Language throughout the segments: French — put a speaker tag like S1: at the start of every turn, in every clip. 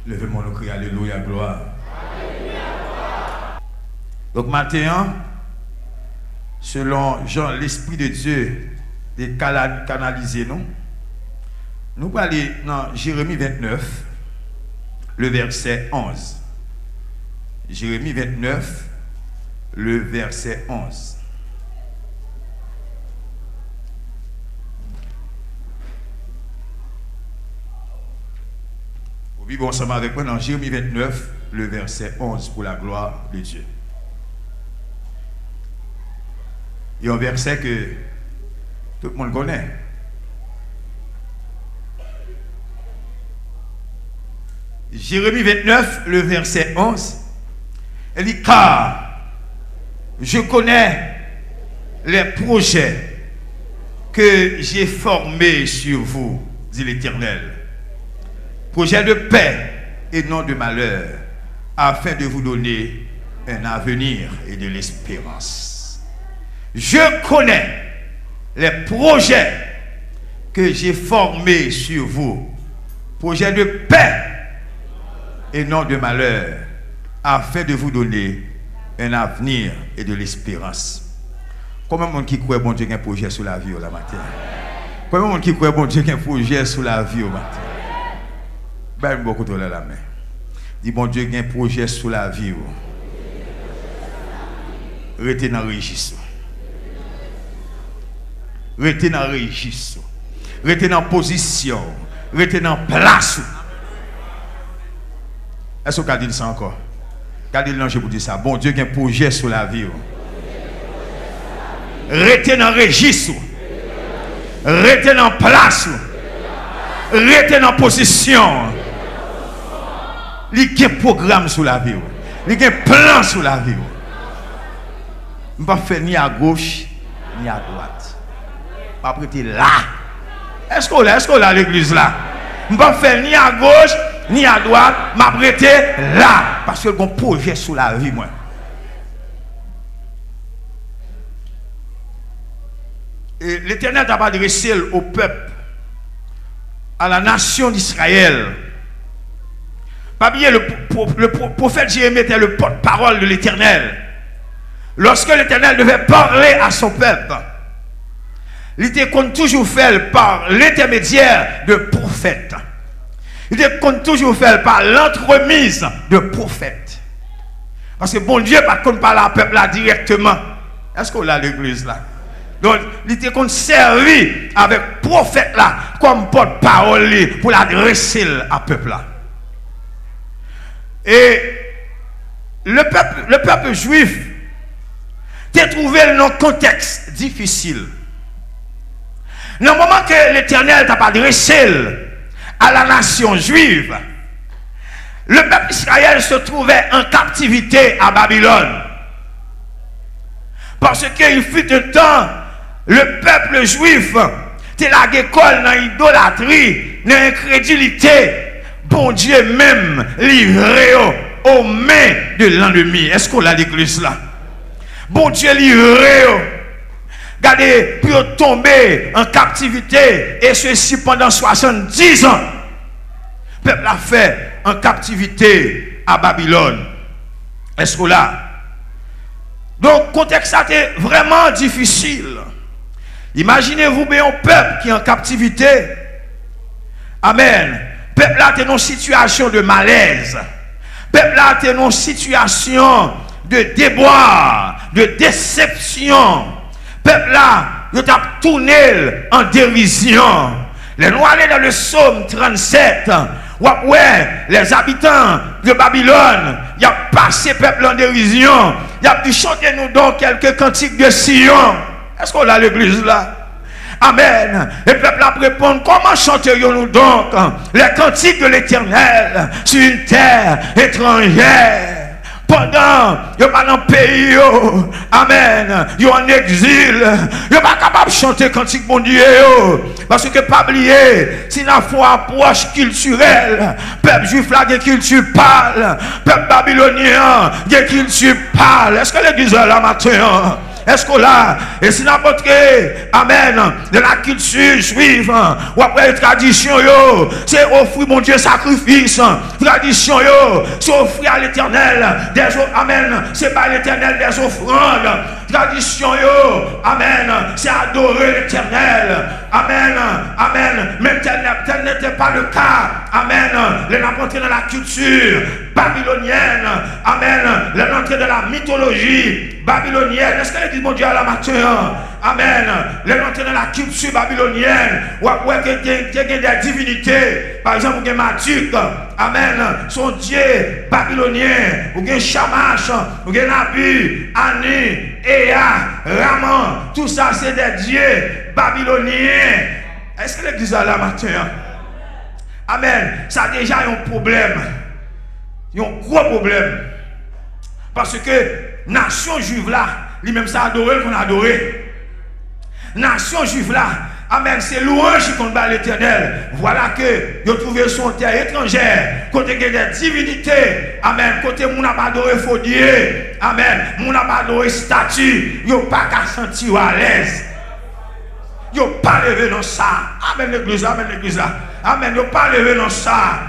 S1: Levez-moi le cri, alléluia, gloire. Donc maintenant, selon Jean, l'Esprit de Dieu est canalisé, non? Nous allons aller dans Jérémie 29, le verset 11. Jérémie 29, le verset 11. Vous vivez ensemble avec moi dans Jérémie 29, le verset 11, pour la gloire de Dieu. Il y a un verset que tout le monde connaît. Jérémie 29, le verset 11. Elle dit, car je connais les projets que j'ai formés sur vous, dit l'Éternel. Projet de paix et non de malheur, afin de vous donner un avenir et de l'espérance. Je connais les projets que j'ai formés sur vous, projets de paix et non de malheur, afin de vous donner un avenir et de l'espérance. Combien de monde qui croit bon Dieu qui a un projet sur la vie au matin? Combien de monde qui croit bon Dieu qui a un projet sur la vie au matin? Ben beaucoup de la main. Dis bon Dieu qui a un projet sur la vie. Restez dans le registre. Restez dans le registre. Restez dans la position. Restez dans la place. Est-ce que vous avez dit ça encore? Regardez le pour dire ça. Bon Dieu qui a un projet sur la vie. Restez dans le registre. Restez dans la place. Restez dans la position. Il y a un programme sur la vie. Il y a un plan sur la vie. Je ne vais pas faire ni à gauche ni à droite. Je ne vais pas prêter là. Est-ce qu'on est à l'église là? Je ne vais pas faire ni à gauche ni à droite. Je vais prêter là. Parce que j'ai un projet sur la vie. Moi. Et l'Éternel t'a adressé au peuple, à la nation d'Israël. Pas bien, le prophète Jérémie était le porte-parole de l'Éternel. Lorsque l'Éternel devait parler à son peuple, il était toujours fait par l'intermédiaire de prophètes. Il était toujours fait par l'entremise de prophètes. Parce que bon Dieu, par contre, parle à peuple là directement. Est-ce qu'on a l'église là? Donc, il était servi avec prophète là, comme porte-parole pour l'adresser à peuple là. Et le peuple juif s'est trouvé dans un contexte difficile. Dans le moment que l'Éternel t'a adressé à la nation juive, le peuple Israël se trouvait en captivité à Babylone. Parce qu'il fut un temps, le peuple juif était la école dans l'idolâtrie, dans l'incrédulité. Bon Dieu même livré aux mains de l'ennemi. Est-ce qu'on a l'église là? Bon Dieu livré. Regardez, pour tomber en captivité, et ceci pendant 70 ans. Le peuple a fait en captivité à Babylone. Est-ce qu'on l'a? Donc, le contexte a été vraiment difficile. Imaginez-vous bien un peuple qui est en captivité. Amen. Le peuple a été dans une situation de malaise. Le peuple a été dans une situation de déboire, de déception. Le peuple a tourné en dérision. Les noirs allaient dans le psaume 37. Ouais, les habitants de Babylone, il a passé le peuple en dérision. Il a pu chanter nous donc quelques cantiques de Sion. Est-ce qu'on a l'église là? Amen. Et le peuple a répondu, comment chanterions-nous donc les cantiques de l'Éternel sur une terre étrangère? Pendant, il n'y a pas dans le pays, amen, il y a en exil, il n'y a pas capable de chanter cantique mon Dieu, parce que pas oublier, si nous avons une approche culturelle, peuple juif là, qui culture parle, peuple babylonien, qui culture parle. Est-ce que l'église est là matin? Est-ce qu'on l'a? Et si n'importe quel, amen, de la culture juive, ou après les traditions, c'est offrir mon Dieu sacrifice. Tradition, c'est offrir à l'éternel des offrandes. Amen. C'est pas l'éternel des offrandes. Tradition, amen, c'est adorer l'éternel. Amen, amen. Mais tel n'était pas le cas. Amen. Les entrées dans la culture babylonienne. Amen. Les entrées dans la mythologie babylonienne. Est-ce qu'elle dit mon Dieu à la matin? Amen. Les entrées dans la culture babylonienne. Ou après qu'il y a des divinités. Par exemple, il y a Marduk. Amen. Son Dieu babylonien. Ou il y a Shamash. Ou il y a Nabu, Ani, Ea, Raman. Tout ça, c'est des dieux babyloniens. Est-ce que l'église est là matin? Amen. Ça a déjà un problème. Il y a un gros problème. Parce que nation juive là, lui-même ça adoré qu'on a adoré. Nation juive là, amen, c'est louange qu'on bat l'éternel. Voilà que ils ont trouvé son terre étrangère, côté des divinités, amen, côté mon n'a pas adoré faux Dieu, amen, mon n'a pas adoré statue, ils n'ont pas qu'à sentir à l'aise. Ils n'ont pas levé dans ça. Amen l'église, amen l'église. Amen, ils n'ont pas levé dans ça.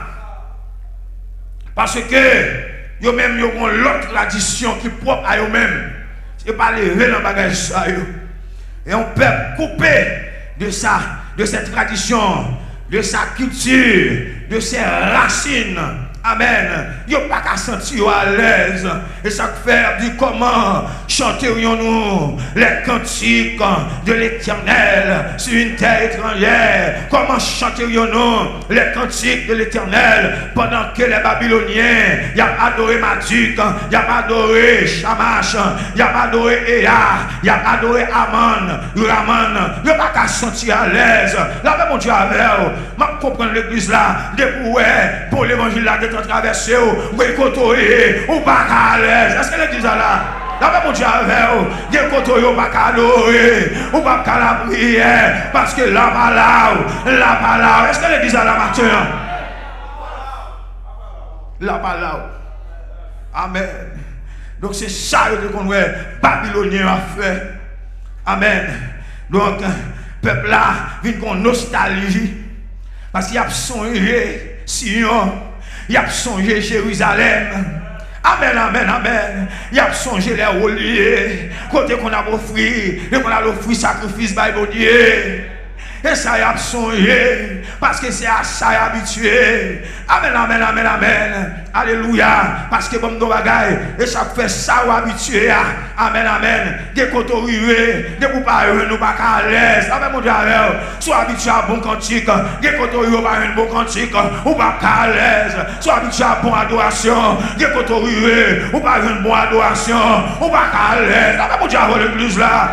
S1: Parce que ils même ont l'autre tradition qui est propre à eux-mêmes. Ce n'est pas levé dans le bagage ça. Et on peut couper de ça, de cette tradition, de sa culture, de ses racines. Amen. Il n'y a pas qu'à sentir à l'aise. Et ça fait du comment chanterions-nous les cantiques de l'éternel sur une terre étrangère. Comment chanterions-nous les cantiques de l'éternel pendant que les Babyloniens y a adoré Marduk, y a adoré Shamash, y a adoré Ea, y a adoré Aman, Raman. Il n'y a pas qu'à sentir à l'aise. Là, mon Dieu, avec vous, je comprends l'église là, pour l'évangile là. Traverser ou côtoyer ou pas à l'aise. Est-ce que l'église là? Là, mon Dieu, avec vous, côtoyer ou pas à adorer ou pas à la prière parce que là, là. Est-ce que l'église là matin? Là. Amen. Donc c'est ça que qu'on voit Babylonien a fait. Amen. Donc, peuple là, vient qu'on nostalgie parce qu'il y a songé Sion. Il a songé Jérusalem. Amen, amen, amen. Il a songé les reliés. Côté qu'on a offert, et qu'on a offert sacrifice par Dieu. Et ça y a songé. Parce que c'est à ça habitué. Amen, amen, amen, amen. Alléluia. Parce que bon, nos bagailles. Et ça fait ça ou habitué. Amen, amen. Des côtés rués. Des pour pas nous pas à l'aise. Amen, mon Dieu. Soit habitué à bon cantique. Des côtés rués pas un bon cantique. Ou pas à l'aise. Soit habitué à bon adoration. Des côtés rués. Ou pas une bonne adoration. Ou pas à l'aise. Amen, mon Dieu, l'église là.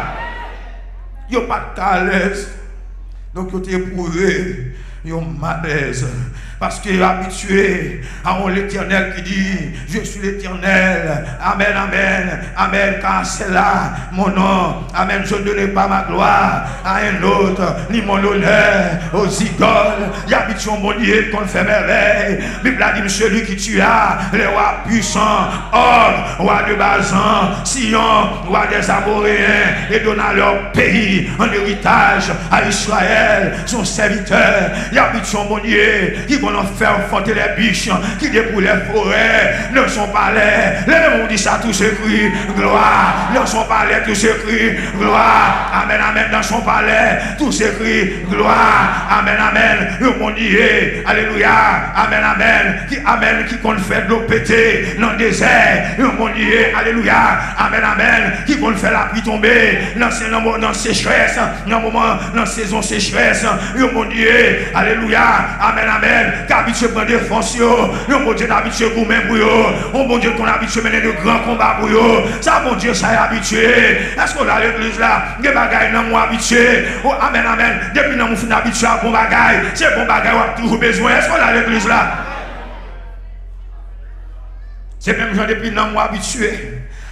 S1: Yo pas à l'aise. Donc, ils ont éprouvé, ils ont malaise. Parce qu'ils sont habitués à l'éternel qui dit, je suis l'éternel. Amen, amen, amen, car c'est là mon nom. Amen, je ne donnerai pas ma gloire à un autre, ni mon honneur aux idoles. Il habite mon Dieu qu'on fait merveille. Bible a dit, celui qui tua les rois puissants, Og, roi de Bazan, Sion, roi des Amoréens, et donna leur pays en héritage à Israël, son serviteur. Il habite mon Dieu qui vont faire fonder les biches qui débrouillent les forêts, ne sont pas là. Les mêmes ont dit ça, tous ces cris, gloire. Ne sont pas là, tous ces cris, gloire. Amen, amen, dans son palais, tous ces cris, gloire. Amen, amen. Le monde Dieu, alléluia. Amen, amen. Qui compte faire de l'eau péter dans le désert. Le monde Dieu, alléluia. Amen, amen. Qui compte faire la pluie tomber dans sécheresse, dans saison sécheresse. Le monde Dieu, alléluia. Amen, amen. Qui habitué prendre des fonctions, le bon Dieu habitué pour même pour eux, on bon Dieu qu'on habitué mener de grands combats pour eux, ça bon Dieu ça est habitué. Est-ce qu'on a l'église là, des bagailles non moi habitué, oh amen amen, depuis nous sommes habitués à bon bagaille, c'est bon bagaille on a toujours besoin. Est-ce qu'on a l'église là? C'est même gens depuis nous moi habitué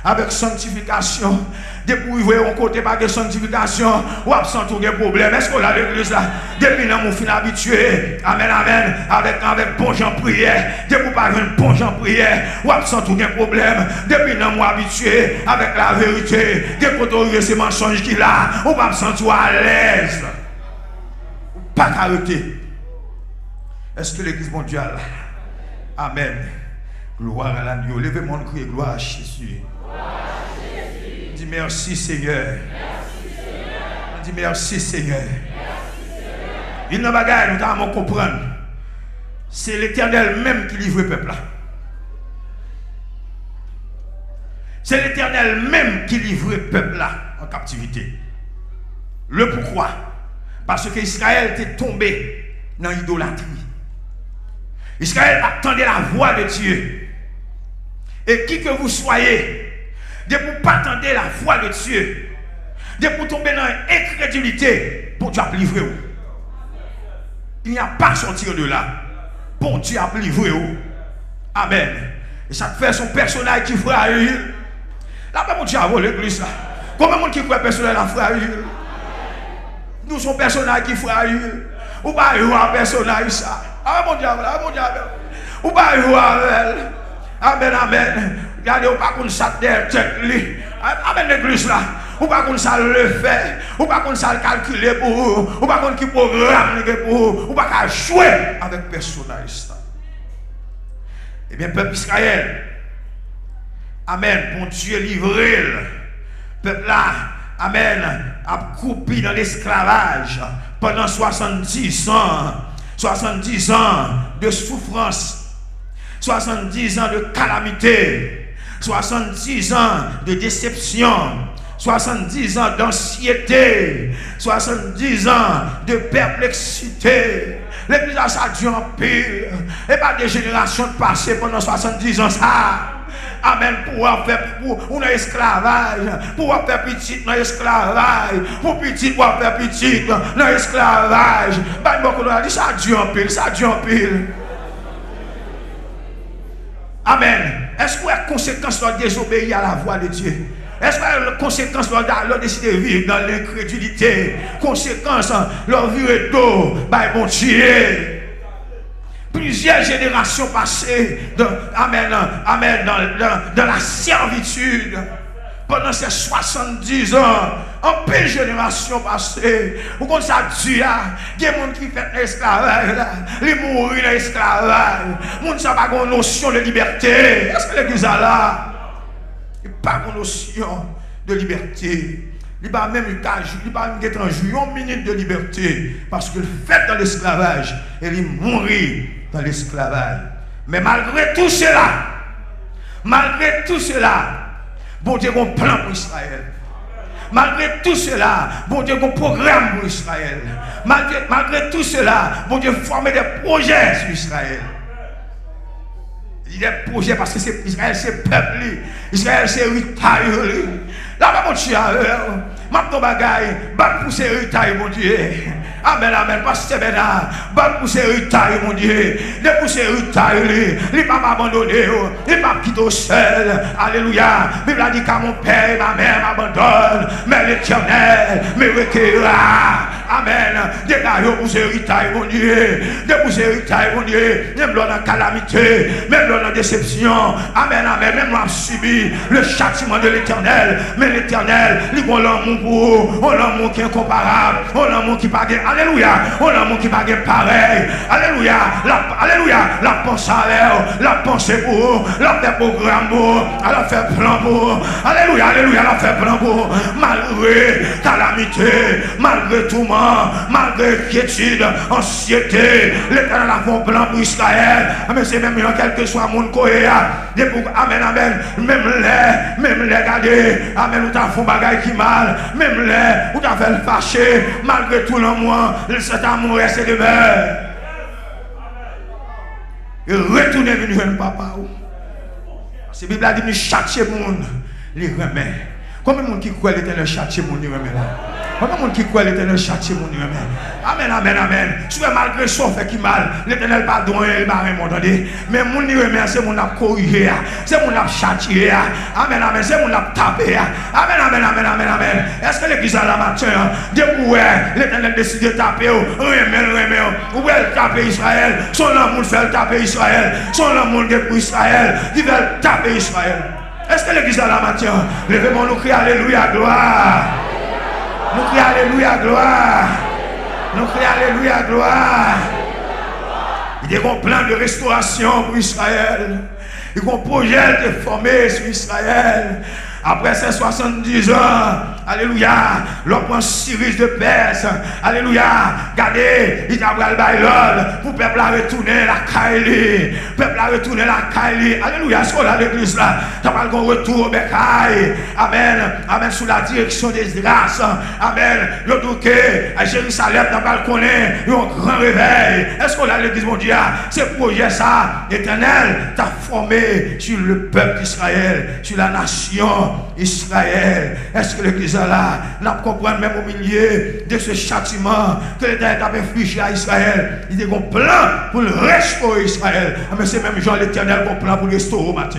S1: avec sanctification. Depuis que vous voyez un côté par de sanctification, ou absent tout problème. Est-ce qu'on a l'église là? Depuis que vous fin habitué, amen, amen, avec bon gens prière. Depuis que vous parlez de bon gens prière, ou absent tout problème. Depuis que vous habitué avec la vérité, depuis que vous avez ces mensonges qui là, ou pas absent tout à l'aise. Pas arrêter. Est-ce que l'église mondiale? Amen. Gloire à l'agneau. Levez mon cri, gloire à Jésus. Dis merci Seigneur. Dis merci Seigneur. Il n'y a pas de bagaille, nous devons comprendre. C'est l'Éternel même qui livre le peuple là. C'est l'Éternel même qui livre le peuple là en captivité. Le pourquoi? Parce que Israël était tombé dans l'idolâtrie. Israël attendait la voix de Dieu. Et qui que vous soyez, de vous pas attendre la voix de Dieu, de vous tomber dans l'incrédulité, bon Dieu a livré vous. Il n'y a pas sortir de là. Bon Dieu a livré vous. Amen. Et ça fait son personnage qui frère. Là, mon Dieu a volé l'église. Combien de monde qui croit personnage à frère? Nous sommes personnages qui frère. Ou pas un personnage ça. Ah mon Dieu, mon Dieu. Ou pas un. Amen, amen. Regardez, ou pas qu'on s'attend tête li. Amen l'église là. Ou pas qu'on ça le fait. Ou pas qu'on ça le calculer pour vous. Ou pas qu'on qui programme pour vous. Ou pas qu'à jouer avec personnage ça. Eh bien, peuple Israël. Amen. Bon Dieu livré. Peuple là. Amen. A coupé dans l'esclavage pendant 70 ans. 70 ans de souffrance. 70 ans de calamité, 70 ans de déception, 70 ans d'anxiété, 70 ans de perplexité. L'église a ça dû en pire. Et pas des générations passées pendant 70 ans ça. Amen, pour faire pour un esclavage, pour faire petit dans l'esclavage, pour petit pour faire petit dans l'esclavage. Ben, beaucoup a dit ça dû en pile, ça dû en pile. Amen. Est-ce qu'il y a conséquence de désobéir à la voix de Dieu? Est-ce qu'il y a conséquence de décider de vivre dans l'incrédulité? Conséquence de vivre d'eau, by bon Dieu. Plusieurs générations passées amen, dans la servitude. Pendant ces 70 ans, en pile génération passée, où comme ça Dieu a, il y a des gens qui fait l'esclavage, ils mourent dans l'esclavage, les gens n'ont pas de notion de liberté. Est-ce que l'église a là? Il n'y a pas de notion de liberté. Il n'y a pas même une minute de liberté, parce que le fait dans l'esclavage, il mourit dans l'esclavage. Mais malgré tout cela, bon Dieu a un plan pour Israël. Malgré tout cela, bon Dieu a un programme pour Israël. Malgré tout cela, bon Dieu a formé des projets sur Israël. Il y a des projets parce que Israël c'est peuple. Israël c'est héritage. Là, mon Dieu, maintenant bagaille, bat pour ces héritages, mon Dieu. Amen, amen, parce que c'est bien, bat pour ces héritages, mon Dieu. De pour ces héritages, il ne va pas m'abandonner, il ne va pas quitter seul. Alléluia. La Bible a dit qu'à mon père et ma mère m'abandonnent, mais l'Éternel me recueillera. Amen. Dégagez pour ces héritages, mon Dieu. De pour ces héritages, mon Dieu. Même dans la calamité, même dans la déception. Amen, amen. Même on a subi le châtiment de l'Éternel. Mais l'Éternel, il a l'amour pour vous. On a l'amour qui est incomparable. On a l'amour qui pas. Alléluia. On a l'amour qui pas pareil. Alléluia. Alléluia. La pensée à l'air. La pensée pour vous. La fait programme pour vous. La fait plan pour vous. Alléluia. Alléluia. La fait plan pour vous. Malgré calamité, malgré tout malgré inquiétude, anxiété, l'Éternel a fait un plan pour Israël. Mais c'est même quel que soit mon cohéa. Amen, amen. Même les garder. Amen, ou t'as fait un bagage qui mal. Même les, ou t'as fait le fâcher. Malgré tout l'amour, cet amour reste demeure. Et retournez venir vers papa. Parce que la Bible a dit, châtier le monde, les remet. Combien de monde qui croit l'Éternel châtier le monde, les remet là? Pas de monde qui croit l'éternel châtie mon Dieu. Amen, amen, amen. Souvent malgré son fait qui mal, l'éternel pardonne, il m'a remonté. Mais mon Dieu, c'est mon ap corriger, c'est mon ap châtier. Amen, amen, c'est mon ap taper. Amen, amen, amen, amen, amen. Est-ce que l'église a la matin, depuis l'éternel décide de taper, ou elle taper Israël, son amour fait taper Israël, son amour pour Israël, il veut taper Israël. Est-ce que l'église a la matin, levez-moi, nous crions alléluia, gloire. Nous crions alléluia, gloire. Nous crions alléluia, gloire. Il y a un plan de restauration pour Israël. Il y a un projet de former sur Israël. Après ces 70 ans, alléluia, l'on prend Cyrus de Perse, alléluia, regardez, il a pris le bailol pour le peuple à retourner la Kaili, peuple à retourner la Kaili, alléluia, sur l'église là, tu as pas le retour au Bécaï, amen, amen, sous la direction des grâces, amen, le douquet, à Jérusalem, tu as pas le connaître, un grand réveil, est-ce qu'on a l'église mondiale, ce projet ça, éternel, tu as formé sur le peuple d'Israël, sur la nation Israël. Est-ce que l'église là n'a pas compris même au milieu de ce châtiment que l'Éternel a infligé à Israël? Il y a un plan pour le restaurer Israël. Mais c'est même Jean l'Éternel qui a un plan pour le restaurer au matin.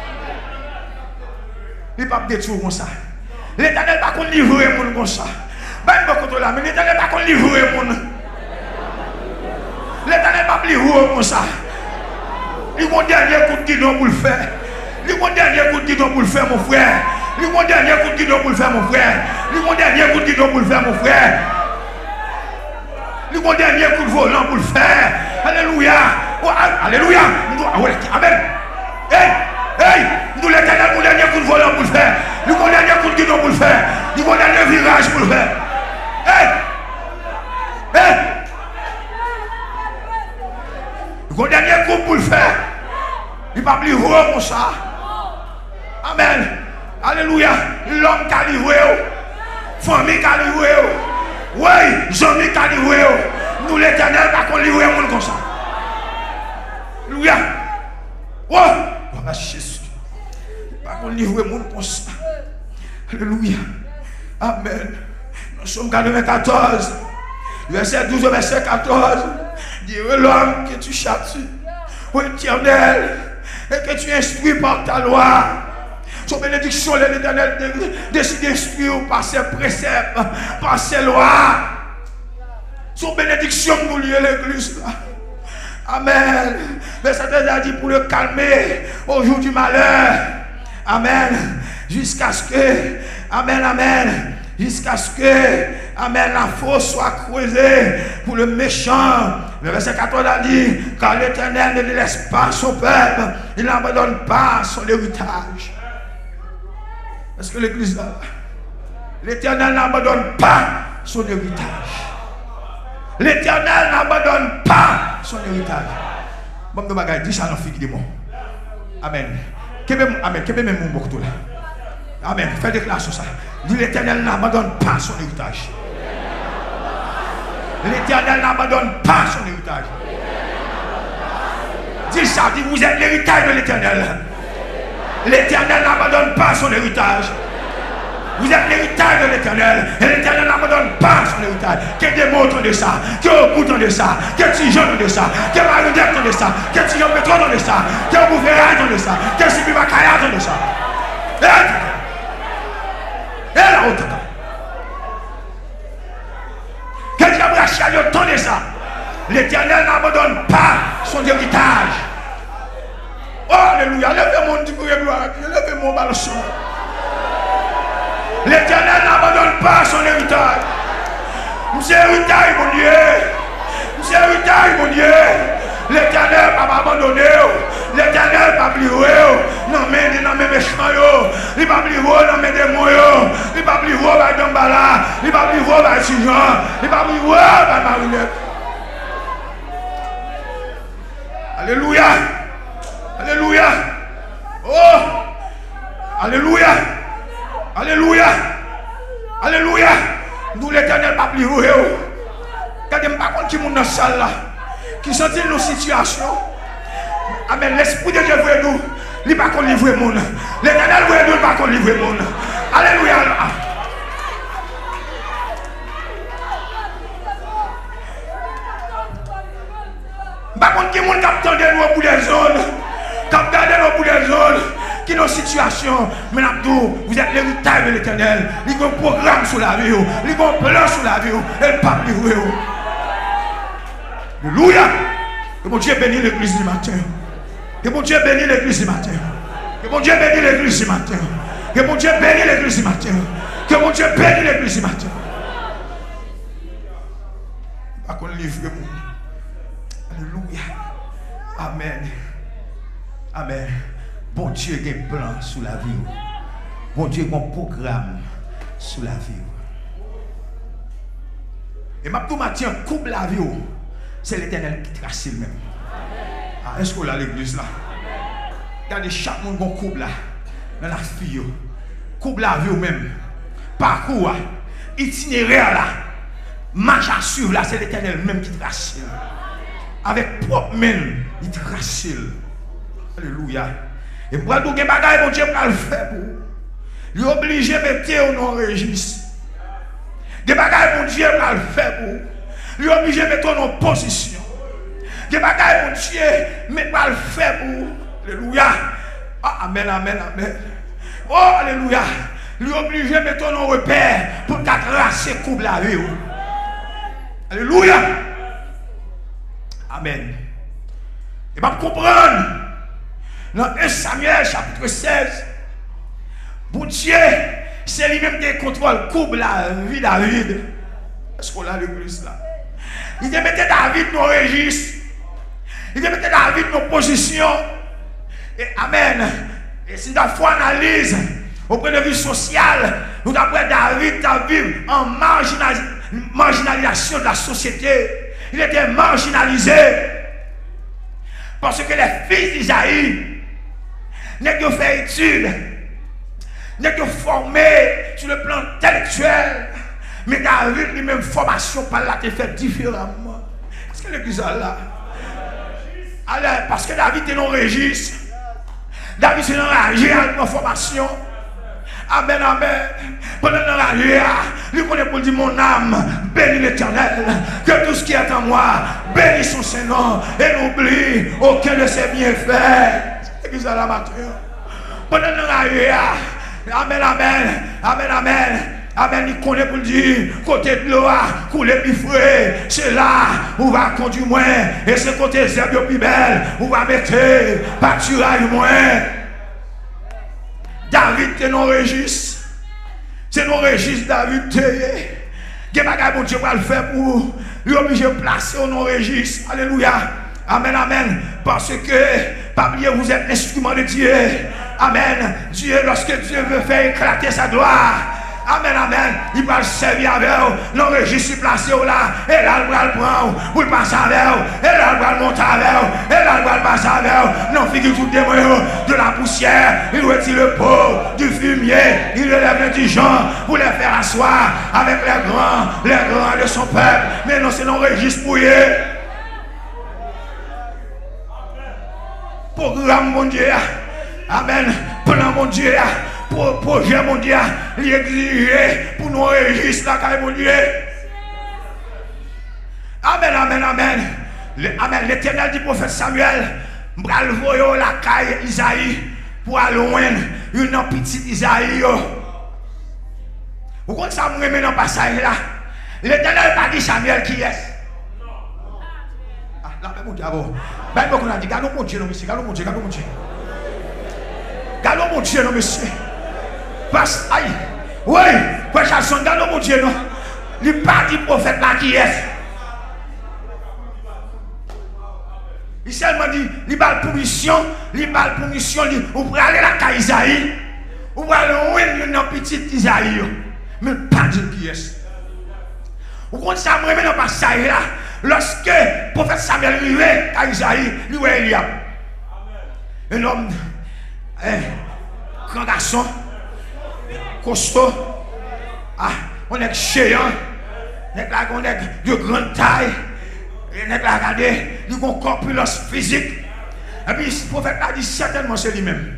S1: Il ne peut pas détruire comme ça. L'Éternel n'a pas livrer les gens comme ça. Mais l'Éternel n'a pas livrer les gens. L'Éternel n'a pas livrer comme ça. Il y a un dernier coup de guidon pour le faire. Il y a un dernier coup de guidon pour le faire, mon frère. Il y a un dernier coup de guidon pour le faire, mon frère. Il y a un dernier coup de guidon pour le faire, mon frère. Il y a un dernier coup de volant pour le faire. Alléluia. Oh, alléluia. Amen. Hey, hey. Nous l'Éternel, nous dernier coup de volant pour le faire. Il y a un dernier coup de guidon pour le faire. Il y a un dernier virage pour le faire. Hey. Hey. Il y a un dernier coup pour le faire. Il ne va pas plus haut comme ça. Amen. Alléluia. L'homme qui a livré, famille qui a livré, oui, amis qui a livré, nous l'Éternel qui a livré le monde comme ça. Alléluia. Oh, voilà Jésus. Pas qu'on livre le monde comme ça. Alléluia. Amen. Nous sommes 94. Verset 12 au verset 14. Dis l'homme que tu châties, ô Éternel, et que tu instruis par ta loi. Son bénédiction, l'Éternel décide d'instruire par ses préceptes, par ses lois. Son bénédiction nous lie l'église. Amen. Mais ça t'a dit pour le calmer au jour du malheur. Amen. Jusqu'à ce que, amen, amen. Jusqu'à ce que, amen, la fosse soit creusée pour le méchant. Le verset 14 a dit, car l'Éternel ne laisse pas son peuple, il n'abandonne pas son héritage. Est-ce que l'église là, l'Éternel n'abandonne pas son héritage. L'Éternel n'abandonne pas son héritage. Bon, nous bagaille, dis ça dans le de moi. Amen. Amen. Qu'est-ce que même mon beaucoup là? Amen. Fais déclaration ça. Dis l'Éternel n'abandonne pas son héritage. L'Éternel n'abandonne pas son héritage. Dis ça, dis vous êtes l'héritage de l'Éternel. L'Éternel n'abandonne pas son héritage. Vous êtes l'héritage de l'Éternel. Et l'Éternel n'abandonne pas son héritage. Que des mots entendent ça. Que au bout de ça. Que Tijon entendent ça. Que Marie entendent ça. Que Tijon Pétron entendent ça. Que Boufféra entendent ça. Que Sibi Bakaya entendent ça. Et là, on t'entend. Que Diable Rachel entendent ça. L'Éternel n'abandonne pas son héritage. Oh, alléluia. Levez-moi, gloire. Levez-moi, balance. L'Éternel n'abandonne pas son héritage. Monsieur héritage, mon Dieu. Monsieur héritage, mon Dieu. L'Éternel n'a pas abandonné. L'Éternel n'a pas oublié. Non, mais non, mais méchant. Il n'a pas oublié dans mes démons. Il n'a pas oublié dans Dambala. Il n'a pas oublié dans Tijon. Il n'a pas oublié dans Marinette. Alléluia. Alléluia. Oh. Alléluia. Alléluia. Alléluia. Nous l'Éternel pas plus haut. Quand on pas contre qui monde dans salle là qui sentit nos situations. Amen. L'esprit de Dieu veut nous. Il pas qu'on livrer monde. L'Éternel veut nous pas qu'on livrer monde. Alléluia. attendez-nous au bout des zones. Quand gardez-nous au bout des zones. Qui nos situations, mais vous êtes l'héritage de l'Éternel. Il y a un programme sur la vie. Il y a un plan sur la vie. Et le pape livré. Alléluia. Que mon Dieu bénisse l'église du matin. Que mon Dieu bénisse l'église du matin. Que mon Dieu bénisse l'église du matin. Que mon Dieu bénisse l'église du matin. Que mon Dieu bénisse l'église du matin. Pas qu'on livre. Alléluia. Amen. Amen. Bon Dieu a un plan sur la vie. Bon Dieu a un programme sur la vie. Et ma tout matin, coupe la vie. C'est l'Éternel qui trace le même. Ah, est-ce qu'on a l'église là? Regardez, chaque monde qui coupe là. Dans la vie. Coupe la vie même. Parcours, itinéraire là. Marche à suivre là, c'est l'Éternel même qui trace. Avec propre main, il trace. Alléluia. Et pour tout ce bagage, mon Dieu va le faire pour vous. Il est obligé de mettre au nom registre. Des bagages, mon Dieu va le faire pour vous. Il est obligé de mettre en position. Des bagages, mon Dieu va le faire pour vous. Alléluia. Ah, amen, amen, amen. Oh, alléluia. Il est obligé de mettre en repère pour tracer couple la vie. Alléluia. Amen. Et va comprendre. Dans 1 Samuel chapitre 16, bon Dieu, c'est lui-même qui contrôle couple la vie de David. Est-ce qu'on a l'église là? Il te mettait David dans nos registres. Il te mettait David dans nos positions. Et amen. Et si nous avons analyse au point de vue social, nous avons David à vivre en marginalisation de la société. Il était marginalisé. Parce que les fils d'Isaïe n'est que fait études, n'est que formé sur le plan intellectuel, mais David lui-même formation par là t'est fait différemment. Est-ce que l'église est là? Alors, parce que David est dans le registre, David est dans la réelle formation. Amen, amen. Pendant la réelle, lui connaît pour dire mon âme, bénis l'Éternel, que tout ce qui est en moi, bénis son Saint-Nom, et n'oublie aucun de ses bienfaits. L'église à la matin. Pendant la réelle, amen, amen, amen, amen. Amen, il connaît pour dire, côté de l'eau, couler plus frais, c'est là où va conduire moins, et c'est côté des herbes plus belles, où va mettre pâturage moins. David est dans le registre. C'est dans le registre David. Quel bagage bon Dieu va le faire pour lui obligé de placer au non registre. Alléluia. Amen, amen. Parce que, pas oublier, vous êtes l'instrument de Dieu. Amen. Dieu, lorsque Dieu veut faire éclater sa gloire. Amen, amen. Il va servir avec vous. Non, registre placé là. Et là, il va le prendre. Vous le passez avec vous. Et là, il va le monter avec vous. Et là, il va le passer avec vous. Non, figure tout démon de la poussière. Il retire le pot du fumier. Il relève l'indigent pour les faire asseoir avec les grands de son peuple. Mais non, c'est non registre mouillé. Programme mon Dieu. Amen. Plan mon Dieu. Pour projet mon Dieu, l'exiger pour nous enregistrer la caille mon Dieu. Amen, amen, amen. Amen. L'Éternel du prophète Samuel, bral voyo la caille Isaïe pour aller loin une petite Isaïe. Vous comprenez ça, vous remettez dans le passage là. L'Éternel n'a pas dit Samuel qui est. Ah, là, mon Dieu, avant. Ben, on a dit, gardons mon Dieu, non, monsieur, gardons mon Dieu, gardons mon Dieu. Gardons mon Dieu, non, monsieur. Parce aïe, oui, pour chanson, gardons mon Dieu, non. Il pas dit prophète là qui est. Il seulement dit, il va la permission, on peut aller à la Isaïe, on va aller dans petite Isaïe, mais pas dire qui est. Vous comprenez ça, moi, dans le passage là, lorsque le prophète Samuel arrivait à Isaïe, il voit Eliab. Un homme, grand garçon, costaud, on est géant, on est de grande taille, on est regardé, il a une corpulence physique. Et puis le prophète a dit certainement c'est lui-même.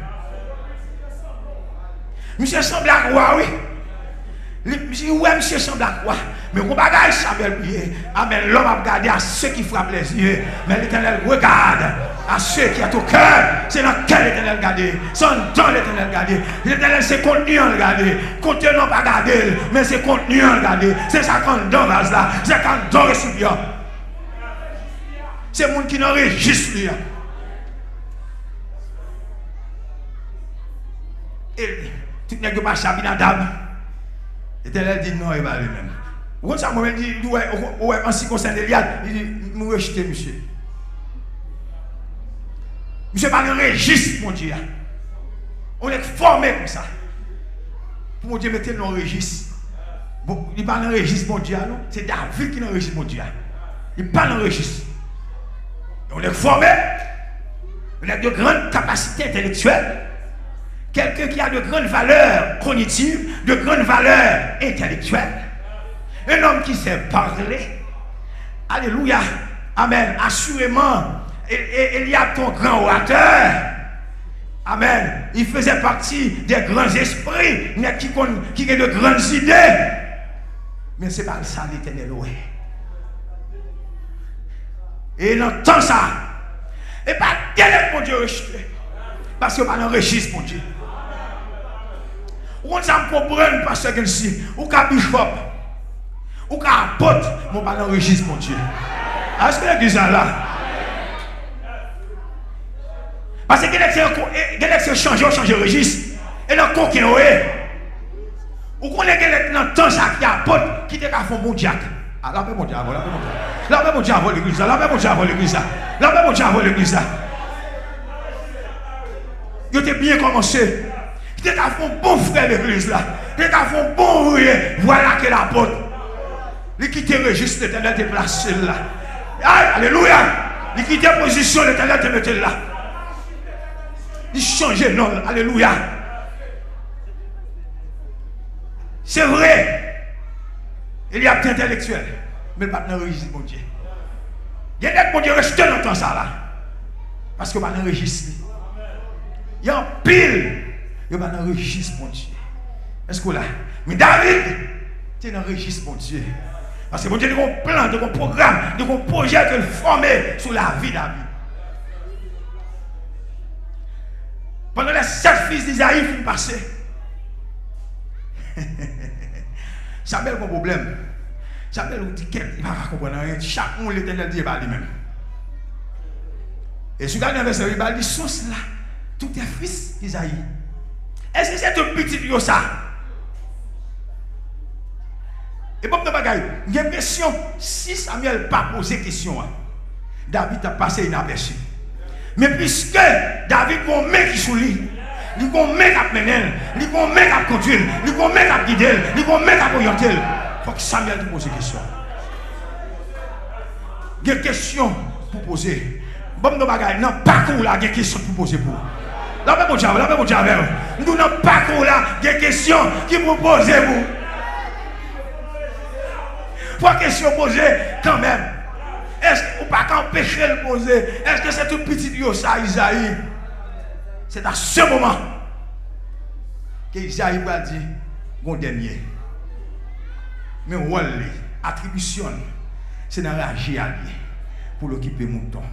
S1: Monsieur semble à quoi, oui. Monsieur semble à quoi. Mais qu'on bagage Samuel prier. Amen. L'homme a regardé à ceux qui frappent les yeux. Mais l'Éternel regarde à ceux qui ont au cœur. C'est dans quel l'Éternel regarde. C'est dans l'Éternel regarde. L'Éternel c'est contenu en regarder. Contenant pas regarder. Mais c'est contenu en regarder. C'est ça qu'on donne vase là. C'est qu'on donne le souillon. C'est le monde qui n'enregistre lui. Et tout le monde pas Abinadab. L'Éternel dit non, il va lui-même. Ou ça moi dit ouais en ce qui concerne Eliade, il dit nous rejeter monsieur. Monsieur pas le registre mon Dieu. On est formé comme ça. Pour mon Dieu mettez dans le registre. Bon, il pas dans le registre mon Dieu non, c'est David qui est dans le registre mon Dieu. Il pas dans le registre. On est formé. On a de grandes capacités intellectuelles. Quelqu'un qui a de grandes valeurs cognitives, de grandes valeurs intellectuelles. Un homme qui sait parler. Alléluia. Amen. Assurément, il y a ton grand orateur. Amen. Il faisait partie des grands esprits, mais qui ont de grandes idées. Mais ce n'est pas ça l'Éternel. Et il entend ça. Et pas quel est mon Dieu rejeté. Parce que pas dans le registre, mon Dieu. On ça me comprendre parce que ici, ou qu'à bishop, ou qu'à apôtre, mon pas dans le registre, mon Dieu. Est-ce que l'église est là? Parce que l'élection change de registre. Et dans le coquin, ou qu'on est dans le temps ça qui apôtre, qui te fait un bon diacre. Ah, là, mon diable, là, mon diable, l'église, là, mon diable, l'église, là, mon diable, l'église. Il était bien commencé. Il était fait un bon frère l'église là. Il était fait un bon rouillé. Voilà que l'apôtre. Il quittait le registre, l'Éternel était placé là. Alléluia. Il quittait la position, l'Éternel était mettait là. Il changeait non. Alléluia. C'est vrai. Il y a des intellectuels. Mais pas dans le registre, mon Dieu. Il y a des gens qui ont resté dans le temps ça là. Parce que pas dans le registre. Il y a un pile. Il y a un registre, mon Dieu. Est-ce que là? Mais David, tu es dans le registre, mon Dieu. Parce que mon Dieu, il y a un plan, il y a un programme, il y a un projet qu'il formé sur la vie de David. Pendant les 7 fils d'Isaïe qui sont passés, Samuel a un problème. Samuel dit qu'il ne va pas comprendre rien. Chaque monde, l'Éternel dit par lui-même. Et si vous regardez le verset, il dit sont là. Tout est fils d'Isaïe. Est-ce que c'est un petit lieu ça? Et bon, il y a une question. Si Samuel n'a pas posé question, David a passé inaperçu. Mais puisque David a un mec qui sous lui, il a un mec à mener, il a un mec à conduire, il a un mec à guider, il a un mec à orienter, il faut que Samuel te pose des questions. Il y a une question pour poser. Bon, nous n'avons pas il y a une question pour poser pour. Là, mon Dieu, nous n'avons pas des questions qui vous posent vous. Trois questions posées quand même. Est-ce que vous pas empêcher de poser? Est-ce que c'est tout petit lieu ça, Isaïe? C'est à ce moment que Isaïe va dire mon dernier. Mais rôle, attribution, c'est dans la GIA pour l'occuper mouton.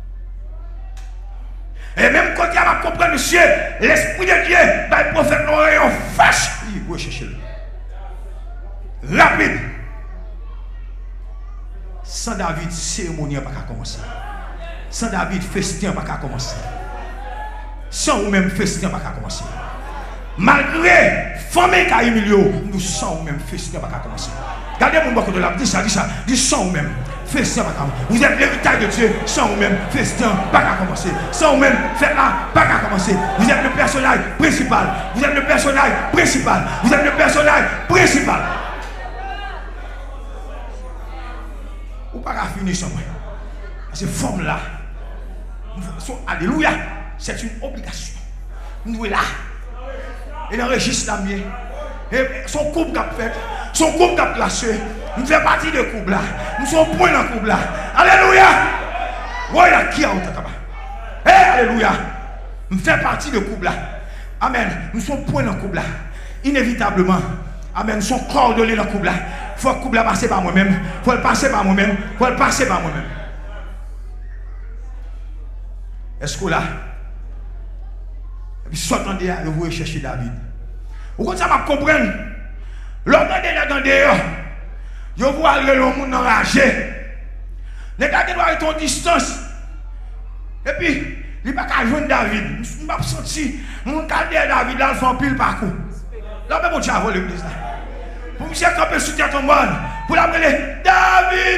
S1: Et même quand il va comprendre, monsieur, l'Esprit de Dieu, le prophète l'oreille en face, il va chercher le. Rapide. Sans David, cérémonie n'a pas commencer. Sans David, festin n'a pas commencer. Sans ou même festin n'a pas commencer. Malgré famille qui a milieu, nous sans ou même festin n'a pas commencer. Regardez mon beaucoup de là, dis ça, dis sans ou même. Festin pas commencer. Vous êtes l'héritage de Dieu, sans vous-même, festin pas qu'à commencer. Sans vous-même, faites là, pas qu'à commencer. Vous êtes le personnage principal. Vous êtes le personnage principal. Vous êtes le personnage principal. Ou pas qu'à finir sans moi. Cette forme-là, alléluia, c'est une obligation. Nous sommes là. Et dans le registre d'Amiens, son couple qu'a fait, son couple qu'a placé. Nous faisons partie de couple là. Nous sommes point dans le couple là. Alléluia. Voilà qui a autant. Alléluia. Nous faisons partie de couple là. Amen. Nous sommes point dans le couple là. Inévitablement. Amen. Nous sommes coordonnés dans le couple là. faut que couple la passe par moi-même. Faut le passer par moi-même. Faut le passer par moi-même. Est-ce que là? Et puis, sortez à vous chercher David. Vous comprenez ça, je comprends. L'homme dans dehors, je vois le monde enragé. Les gars qui doivent être en distance. Et puis, il n'y a pas qu'à jouer David. Je ne vais pas sentir mon calvaire David là, il fait un pile parcours. Là, même mon Dieu a volé l'église. Pour me faire camper sur ton monde, pour l'appeler David.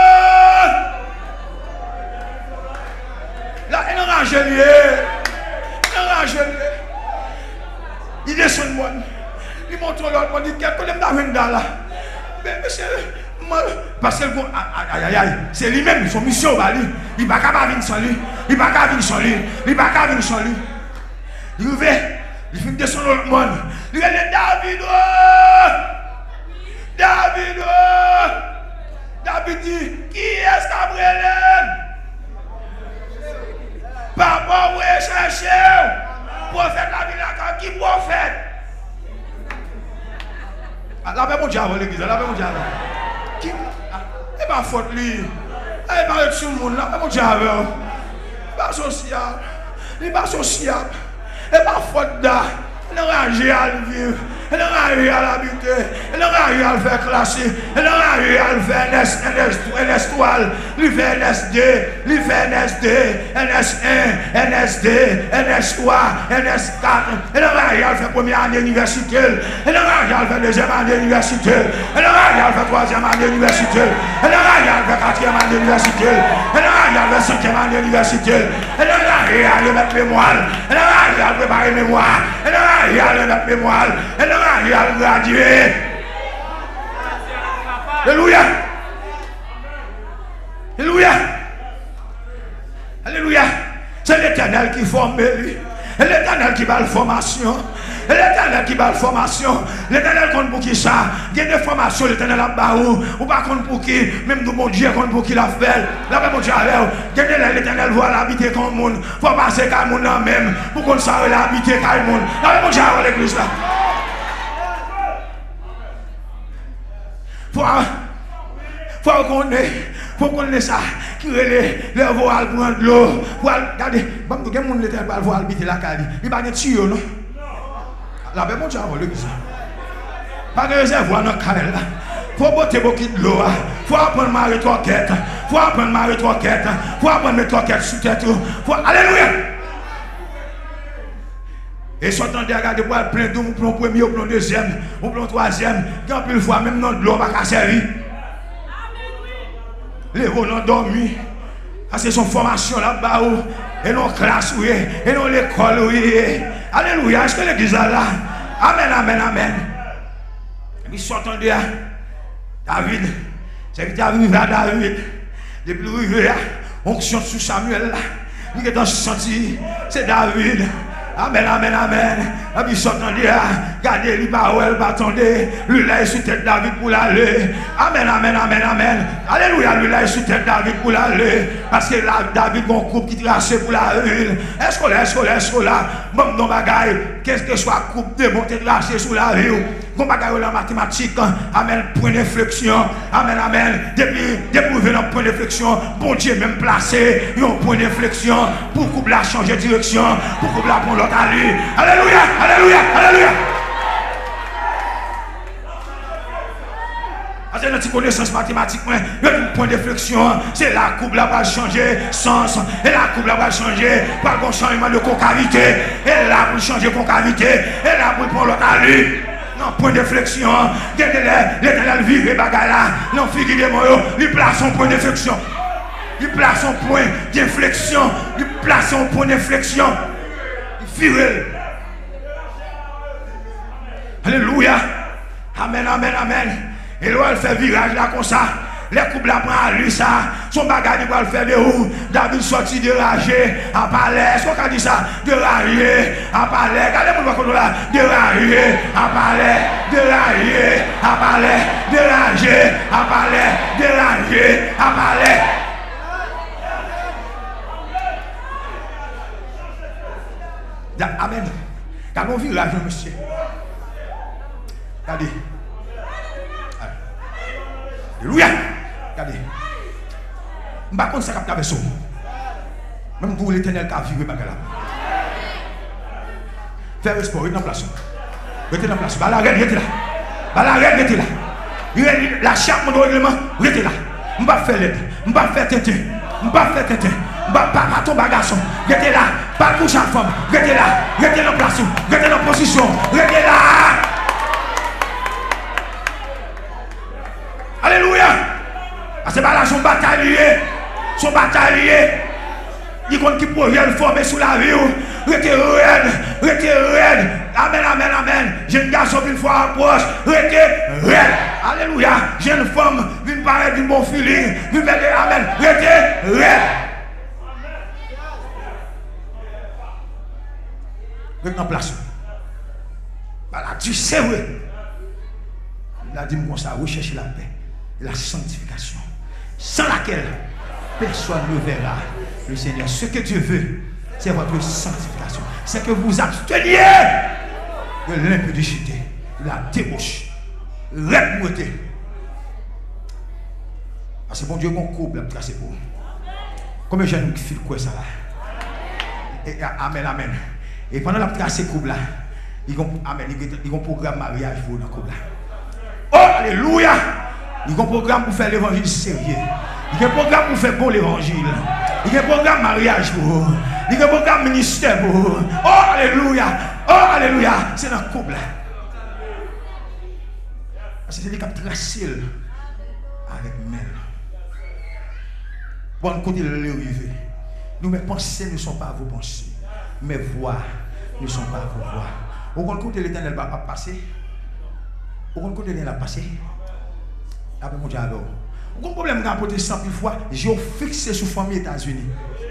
S1: Là, il est enragé. Il est enragé. Il descend de moi. Il montre l'autre, il dit qu'est-ce que David là. Mais monsieur. Parce que c'est lui-même, son mission, il va pas venir sans lui. Il va pas venir sans lui. Il va pas venir sans lui. Il fait descendre l'autre monde. Il dit David. David. David dit, qui est-ce qu'a brûlé? Papa, vous cherchez. Prophète David, qui prophète? La paix mon diable, l'église, la paix mon diable. Qui? Et pas faute lui. Et pas être sur le monde, la paix mon diable. Pas social. Il pas social. Et pas faute d'art. Il est rangé à le vivre. Il est rangé à l'habiter. Il est rangé à le faire classer. Il est rangé à le faire NS3. Il fait NS2. Il fait NS2. NS1. NS2. NS3. NS4. Il est rangé à le faire première année universitaire. Il est rangé à le faire deuxième année universitaire. Il est rangé à le faire troisième année universitaire. Il est rangé à le faire quatrième année universitaire. Il est rangé à le faire cinquième année universitaire. Il est rangé à le mettre mémoire. Il est rangé à le préparer mémoire. Il est rangé à le mettre mémoire. Il est rangé à le graduer. Alléluia. Alléluia. Alléluia. C'est l'Éternel qui forme lui. C'est l'Éternel qui va la formation. C'est l'Éternel qui va la formation. L'Éternel compte pour qui ça? Il y a des formations, l'Éternel a barou. Ou pas compte pour qui? Même nous, mon Dieu, compte pour qui l'a fait. Là, mon Dieu, l'Éternel voit l'habiter comme le monde. Il faut passer comme le monde même. Pour qu'on sache l'habiter comme le monde. Là, mon Dieu, l'église là. Faut qu'on ait ça, qui relève les voiles pour prendre l'eau. Regardez, bon, tout le monde était pour voir habiter la cali. Il va être tuyau, non? La paix, mon Dieu, avant l'église. Pas de réservoir dans la cali là. Faut botter beaucoup de l'eau. Faut apprendre ma rétroquette. Faut apprendre ma rétroquette. Faut apprendre mes troquettes sous tête. Alléluia! Et si on a regardé pour plein d'eau, pour le premier, pour le deuxième, pour le troisième, quand plus fois, même dans l'eau, pas qu'à servir. Les gens ont dormi. C'est son formation là-bas. Et non classe, oui. Et non l'école, oui. Alléluia. Est-ce que l'église est là? Amen, amen, amen. Et puis sortant de là, David, c'est que David à David. Depuis le onction sous Samuel là. Il est dans ce senti. C'est David. Amen, amen, amen. Et puis sortant de là, regardez les paroles, attendez. Lui là est sous tête David pour l'aller. Amen, amen, amen, amen. Alléluia, lui là est sous tête David pour l'aller. Parce que là, David a un couple qui trace pour la ville. Est-ce que là, bon, non, bagaille, qu'est-ce que soit couple de monter tracé sur la ville. Bon, bagaille, la mathématique, amen, point d'inflexion. Amen, amen. Depuis dans point d'inflexion, bon Dieu même placé, un point d'inflexion pour couple la changer de direction, pour couple la prendre l'autre à lui. Alléluia, alléluia, alléluia. C'est notre connaissance mathématique, le point d'inflexion, c'est la coupe là va changer sens, et la coupe là va changer par un changement de concavité, et là pour changer concavité, et là pour prendre l'autre à lui. Non, point d'inflexion, l'éternel vivre et bagarre là, non, figurez-moi, il place son point d'inflexion. Il place son point d'inflexion, il place son point d'inflexion. Il vire. Alléluia. Amen, amen, amen. Et là, elle fait virage là comme ça. Les couples là prennent à lui ça. Son bagage il va le faire de où? David sorti de rager à palais. Est-ce qu'on a dit ça? De rager à palais. Regardez-moi là. De rager à palais. De rager à palais. De rager à palais. De rager à palais. Amen. Quand on virage, monsieur. Regardez. Alléluia. Regardez. Je ne sais pas comment ça va avec ça. Même pour l'Éternel qui a viré bagarre. Faire sport, restez en place. Restez en place. La reine, restez là. La reine, restez là. La chape, mon règlement, restez là. Je ne vais pas faire l'aide. Je ne vais pas faire tête. Je ne vais pas faire tête. Je ne vais pas tomber garçon. Restez là. Pas coucher à femme. Restez là. Restez en place. Restez en position. Restez là. Alléluia. C'est pas là son bataillé. Son bataillé. Il compte qui projette former sous la vie. Restez raide. Restez raide. Amen, amen, amen. Jeune garçon une fois approche. Restez raide. Alléluia. Jeune femme vient paraître d'une bon feeling. Vient faire amen. Restez raide. Restez en place. Voilà, tu sais, oui. Il a dit comme ça, rechercher la paix et la sanctification, sans laquelle personne ne verra le Seigneur. Ce que Dieu veut, c'est votre sanctification. C'est que vous absteniez de l'impudicité, de la débauche, l'impureté. Parce que bon Dieu, mon couple a tracé pour vous. Combien de gens qui font quoi ça là? Et, amen, amen. Et pendant la tracé couple là, ils ont un programme mariage pour dans le couple là. Oh, alléluia! Il y a un programme pour faire l'évangile sérieux. Il y a un programme pour faire bon l'évangile. Il y a un programme mariage pour vous. Il y a un programme ministère pour vous. Oh, alléluia! Oh, alléluia! C'est dans le couple. Parce que c'est lui qui a tracé avec Mel. Bon côté de l'arrivée. Nous, mes pensées ne sont pas vos pensées. Mes voix ne sont pas vos voix. Au grand côté de l'Éternel va passer. Au grand côté de l'Éternel va passer. Après mon Dieu, aucun problème dans la 100 000 fois, j'ai fixé sur la famille États-Unis.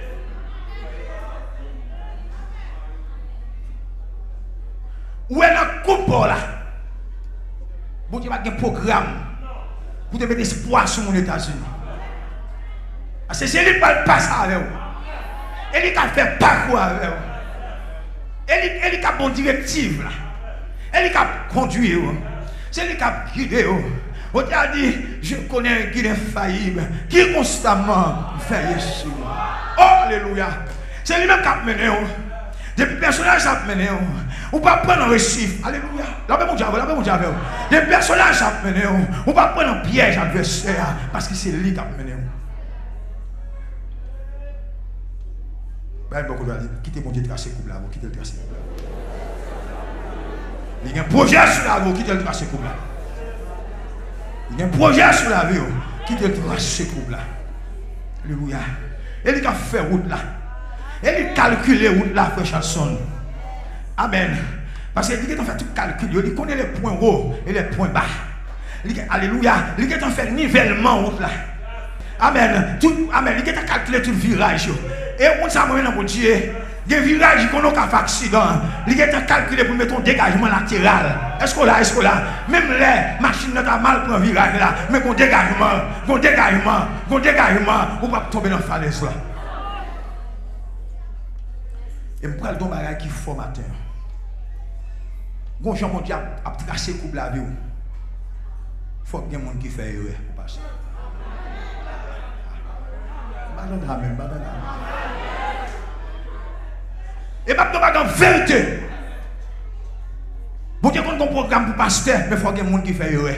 S1: Où est la coupe là? Bon Dieu, il y a un programme pour te mettre espoir sur mon États-Unis. Parce que c'est lui qui passe avec vous. Et lui qui a fait parcours avec vous. Et lui qui a une bonne directive là. Et lui qui a conduit vous. C'est lui qui a guidé vous. On t'a dit, je connais un guide infaillible qui constamment fait Yeshua. Oh, alléluia. C'est lui-même qui a mené. Des personnages qui a mené. On ne peut pas prendre un récif. Alléluia. Là-bas, mon diable. Des personnages qui a mené. On ne peut pas prendre un piège adversaire parce que c'est lui qui a mené. Quittez mon Dieu de tracé couple là. Quittez le tracé couple là. Il y a un projet sur la route. Quittez le tracé couple là. Il y a un projet sur la vie qui te trace ce couple là. Alléluia. Et il a fait route là. Et il a calculé route là, frère Chanson. Amen. Parce qu'il a fait tout calcul. Il connaît les points hauts et les points bas. Alléluia. Il a fait nivellement route là. Amen. Amen. Il a calculé tout le virage. Et on s'est amené dans mon Dieu. Des virages qu'on a fait accident, il est calculé pour mettre un dégagement latéral. Est-ce que là, même les machines n'ont mal pour un virage là, mais qu'on dégagement, on ne va pas tomber dans la falaise là. Et je prends le bagage qui est formateur. Quand Jean mon Dieu a tracé le couple la vie, il faut qu'il y ait des gens qui font erreur pour passer. Et pas de vérité. Bon Dieu, quand on programme pour pasteur, mais il faut qu'il y ait des gens qui font erreur.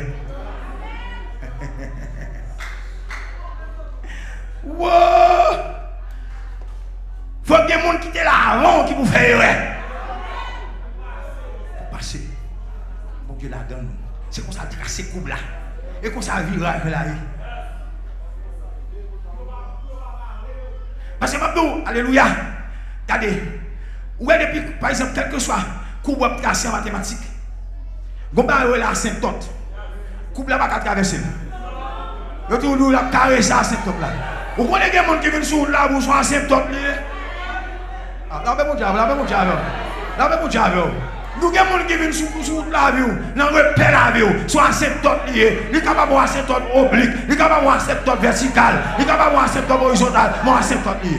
S1: Wow! Il faut qu'il y ait des gens qui étaient là avant qui vous font erreur. Pour passer. Bon Dieu la donne. C'est comme ça tracer le couple là. Et comme ça vivre avec la vie. Parce que maintenant, alléluia. Regardez. Ou est depuis, par exemple, quel que soit coupe de tracé en mathématiques, vous avez la asymptote. Coupe là, pas traverser. Vous avez la carré ça asymptote là. Vous connaissez des gens qui viennent sur là, vous sont asymptote. Là, mon diable. Nous avons des gens qui viennent sur la vie, dans le repère la vie, sont asymptote liés. Ils sont capables d'avoir asymptote oblique, ils sont capables d'avoir asymptote vertical, ils sont capables d'avoir asymptote horizontal, mais asymptote lié.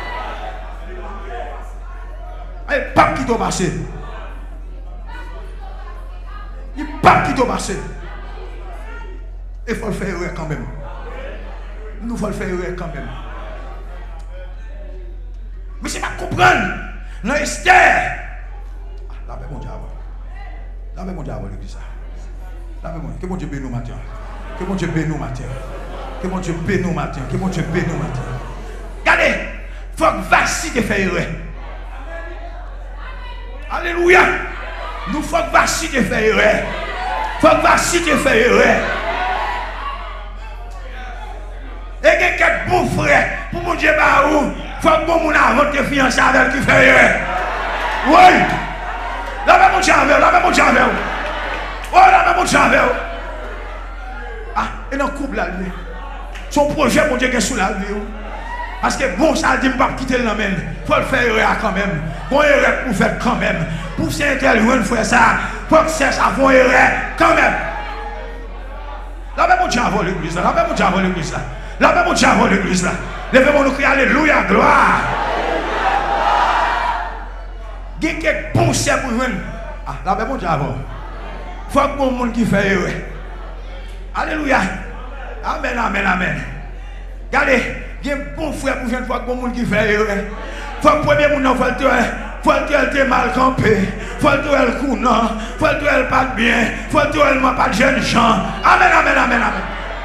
S1: Et pape qui t'a passé. Il pape qui t'a passé. Et il faut le faire quand même. Nous faut le faire quand même. Mais c'est pas comprendre. Non, Esther. Là, mon diable. Là, mon diable, l'église. Là, que mon Dieu bénisse nous matin. Que mon Dieu bénisse nous matin. Que mon Dieu bénisse nous matin. Que mon Dieu bénisse nous matin. Regardez, il faut que Vassi te fasse erreur. Alléluia. Nous faut que Vassi te fasse erreur. Faut que Vassi te fasse erreur. Et que quelques bons frères, pour mon Dieu, faut que mon monde avant de fiancer avec qui fait erreur. Oui. Là, mon Dieu, là, mon Dieu. Oh, là, mon Dieu. Ah, et dans le couple là, son projet, mon Dieu, qui est sous la vie. Parce que bon, ça dit, je ne peux pas quitter le nom. Il faut le faire erreur quand même. Bon, erreur pour faire quand même. Pour s'intervenir, il faut ça. Pour que ça fasse erreur quand même. Là, mon Dieu, avant l'église. Là, mon Dieu, avant l'église. Là, mon Dieu, avant l'église. Levez-moi nous crier Alléluia, gloire. Il y a quelques bons chefs pour nous. Ah, là, mon Dieu, avant. Il faut que bon monde qui fait erreur. Alléluia. Amen, amen, amen. Regardez, il y a un bon frère pour une fois que bon monde qui fait erreur. Il faut que le premier monde faut le mal campé. Il faut le coup non. Il faut le pas bien. Il faut le pas de jeunes gens. Amen, amen, amen, amen.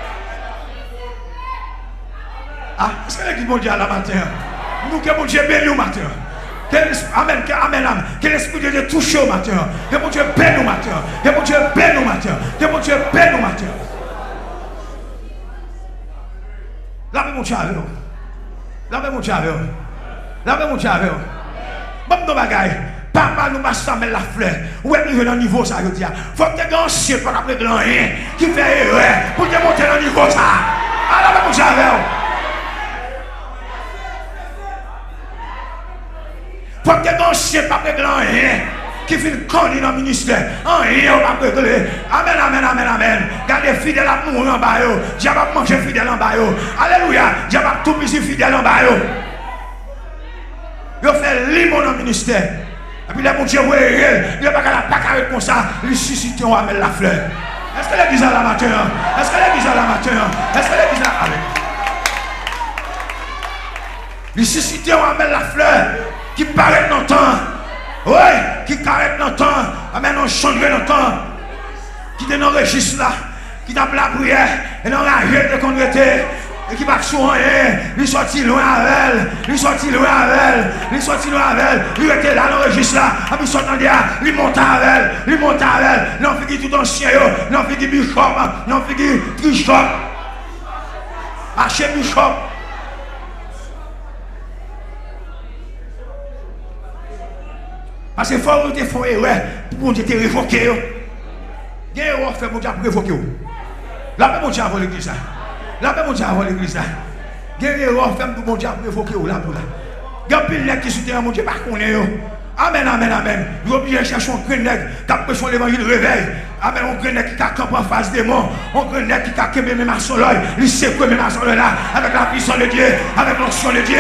S1: Ah, est-ce que l'église mondiale la matin? Nous que mon Dieu bénisse au matin. Amen, amen, amen. Que l'esprit de Dieu touche au matin. Que mon Dieu bénisse au matin. Que mon Dieu bénisse au matin. Que mon Dieu bénisse au matin. Lavez mon Dieu avec vous. Lavez mon Dieu avec vous. Lavez mon Dieu avec vous. Bon, nos bagailles. Papa nous passe mettre la fleur. Où est arrivé dans le niveau ça, je dis. Faut que tu aies un chien pour après grand rien qui fait erreur pour te monter dans le niveau ça. Alors, lavez mon Dieu avec vous. Faut que tu aies un chien pour après grand rien qui fait le connu dans le ministère. Rien on va régler. Amen, amen, amen, amen. Gardez fidèle à mourir en bas. Dieu va manger fidèle en bas. Alléluia. Dieu va tout pisser fidèle en bas. Il fait limon dans le ministère. Et puis, les mon Dieu, il n'y a pas qu'à la pacarette comme ça. Il suscite, on va mettre la fleur. Est-ce que l'église a la matin? Est-ce que l'église a la matin? Est-ce que l'église a la matin? Il suscite, on va mettre la fleur qui paraît dans le temps. Oui, qui carrette dans le temps. Amen, on change dans le temps. Qui est dans le registre là. Qui tape la prière. Et dans la règle qu'on était. Et qui va soigner, il sortit loin avec elle, il sortit loin avec elle, il sortit loin avec elle, il était là dans le registre là, et puis sortant de là, il montait avec elle, il montait avec elle, non fait tout ancien, non fait bishop, non fait bishop, haché bishop. Parce que il faut que tu fasses erreur pour te révoquer. Il y a une erreur fait pour te révoquer. Là, mon Dieu avant l'église là. Là, mon Dieu avant l'église là. Il y a une erreur fait pour mon Dieu révoquer là. Il y a un pile qui soutient mon Dieu par contre. Amen, amen, amen. Vous oubliez chercher un grenade qui a prêché l'évangile réveil. Amen, un grenade qui a campé en face des morts. Un grenade qui a quémé même à son l'œil. Il sait que même à son l'œil là. Avec la puissance de Dieu. Avec l'onction de Dieu.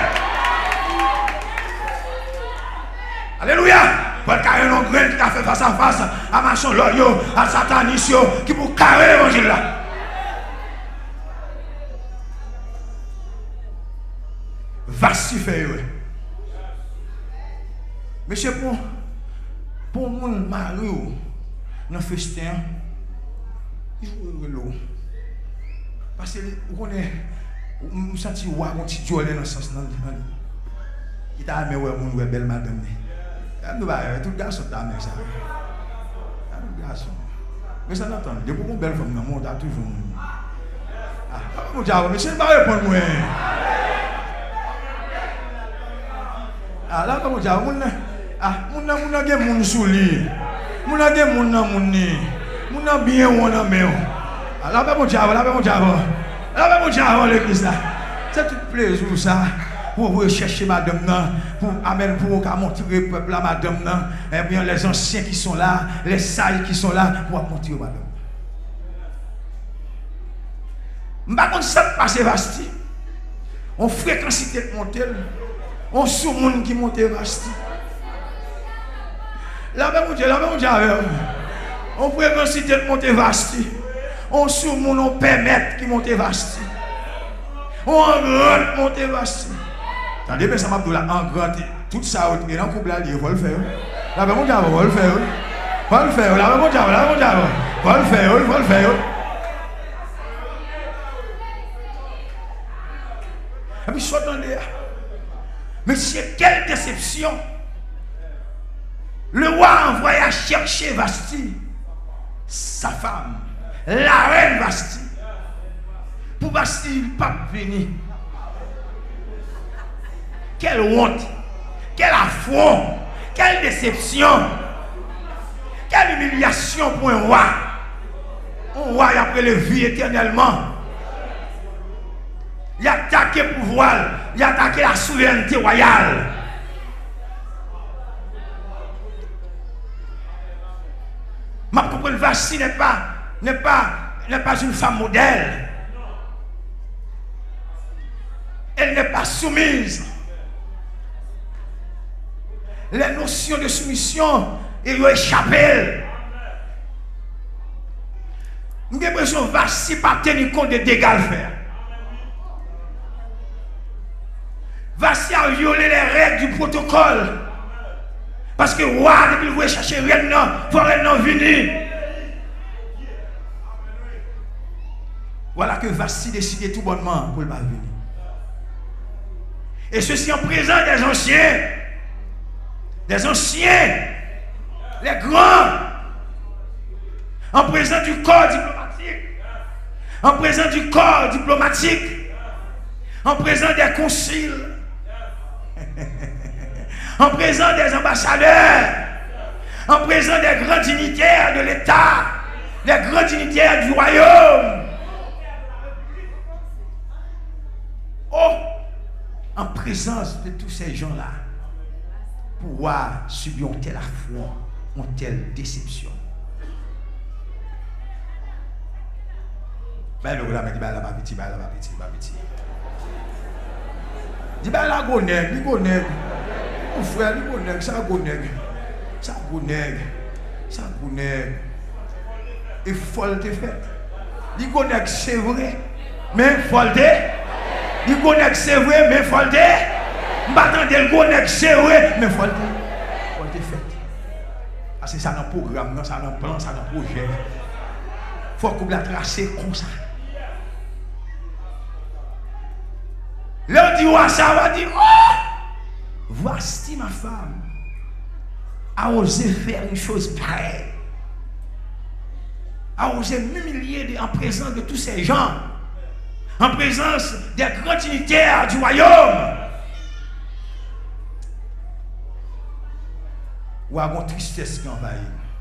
S1: Alléluia. Pour carrer un grenade qui a fait face à face à machin l'œil, à Satanis, qui pour carrer l'évangile là. Vassi fait. Mais c'est pour mon mari, dans le festin, il faut l'eau. Parce que vous connaissez, vous sentez un petit diolé dans le sens. Il t'a amené une belle madame. Tout le garçon t'a amené ça. Tout le garçon. Mais ça n'entend. Depuis que mon belle femme, on a toujours. Ah, mon Dieu, mais c'est pas répondre moi. Ah, là, comment dire, mon a mon sous lui. Mon a bien on a mais. Ah, là, mon diable, là, mon diable, l'église là. C'est tout plaisir ça. Pour chercher madame là, pour amener pour montrer le peuple là, madame là. Et bien les anciens qui sont là, les sages qui sont là, pour montrer madame. Par contre, ça passe Vasti. On fréquence de monter. On sous monde qui monte Vasti. Là, mon Dieu, on fréquence de monter Vasti. On sous mon on permet qui monte Vasti. On rentre monte Vasti. Attendez, mais ça m'a dit là, en grand, tout ça, et dans le couple là, il faut le faire. Là, mon diable, il faut le faire. Il faut le faire, là, mon diable, il faut le faire, il faut le faire. Et puis, je attendez. Mais c'est quelle déception. Le roi envoya chercher Vasti, sa femme, la reine Vasti. Pour Vasti, il n'est pas venu. Quelle honte, quel affront, quelle déception, quelle humiliation pour un roi. Un roi a pris le vie éternellement. Il a attaqué le pouvoir, il a attaqué la souveraineté royale. Ma comprendre, Vasti n'est pas une femme modèle. Elle n'est pas soumise. Les notions de soumission, ils ont échappé. J'ai l'impression que Vasti pas tenir compte des dégâts à faire. Vasti a violé les règles du protocole. Parce que roi, depuis qu'il voulait chercher reine, il faut reine venir. Voilà que Vasti décidé tout bonnement pour ne pas venir. Et ceci en présence des anciens. Des anciens, les grands, en présence du corps diplomatique, en présence du corps diplomatique, en présence des conciles, en présence des ambassadeurs, en présence des grands dignitaires de l'État, des grands dignitaires du royaume. Oh, en présence de tous ces gens-là, pouvoir subir un tel affront, une telle déception. Ben le là dit ben là pas petit, ben là pas petit, pas petit. Dit ben là go nèg, mon frère, go nèg, ça go nèg. Ça go nèg. Ça go nèg. Et folle te fait. Dit go nèg c'est vrai, mais folle te. Dit go nèg c'est vrai, mais folle te. M'attendez le gros nèg c'est vrai, mais faut le faire. Parce que ça dans le programme, ça dans le plan, ça dans le projet. Il faut qu'on la trace comme ça. Là, on dit, ça va dire, oh, voici ma femme a osé faire une chose pareille. A osé m'humilier en présence de tous ces gens, en présence des grands dignitaires du royaume. Ou à une tristesse qui envahit.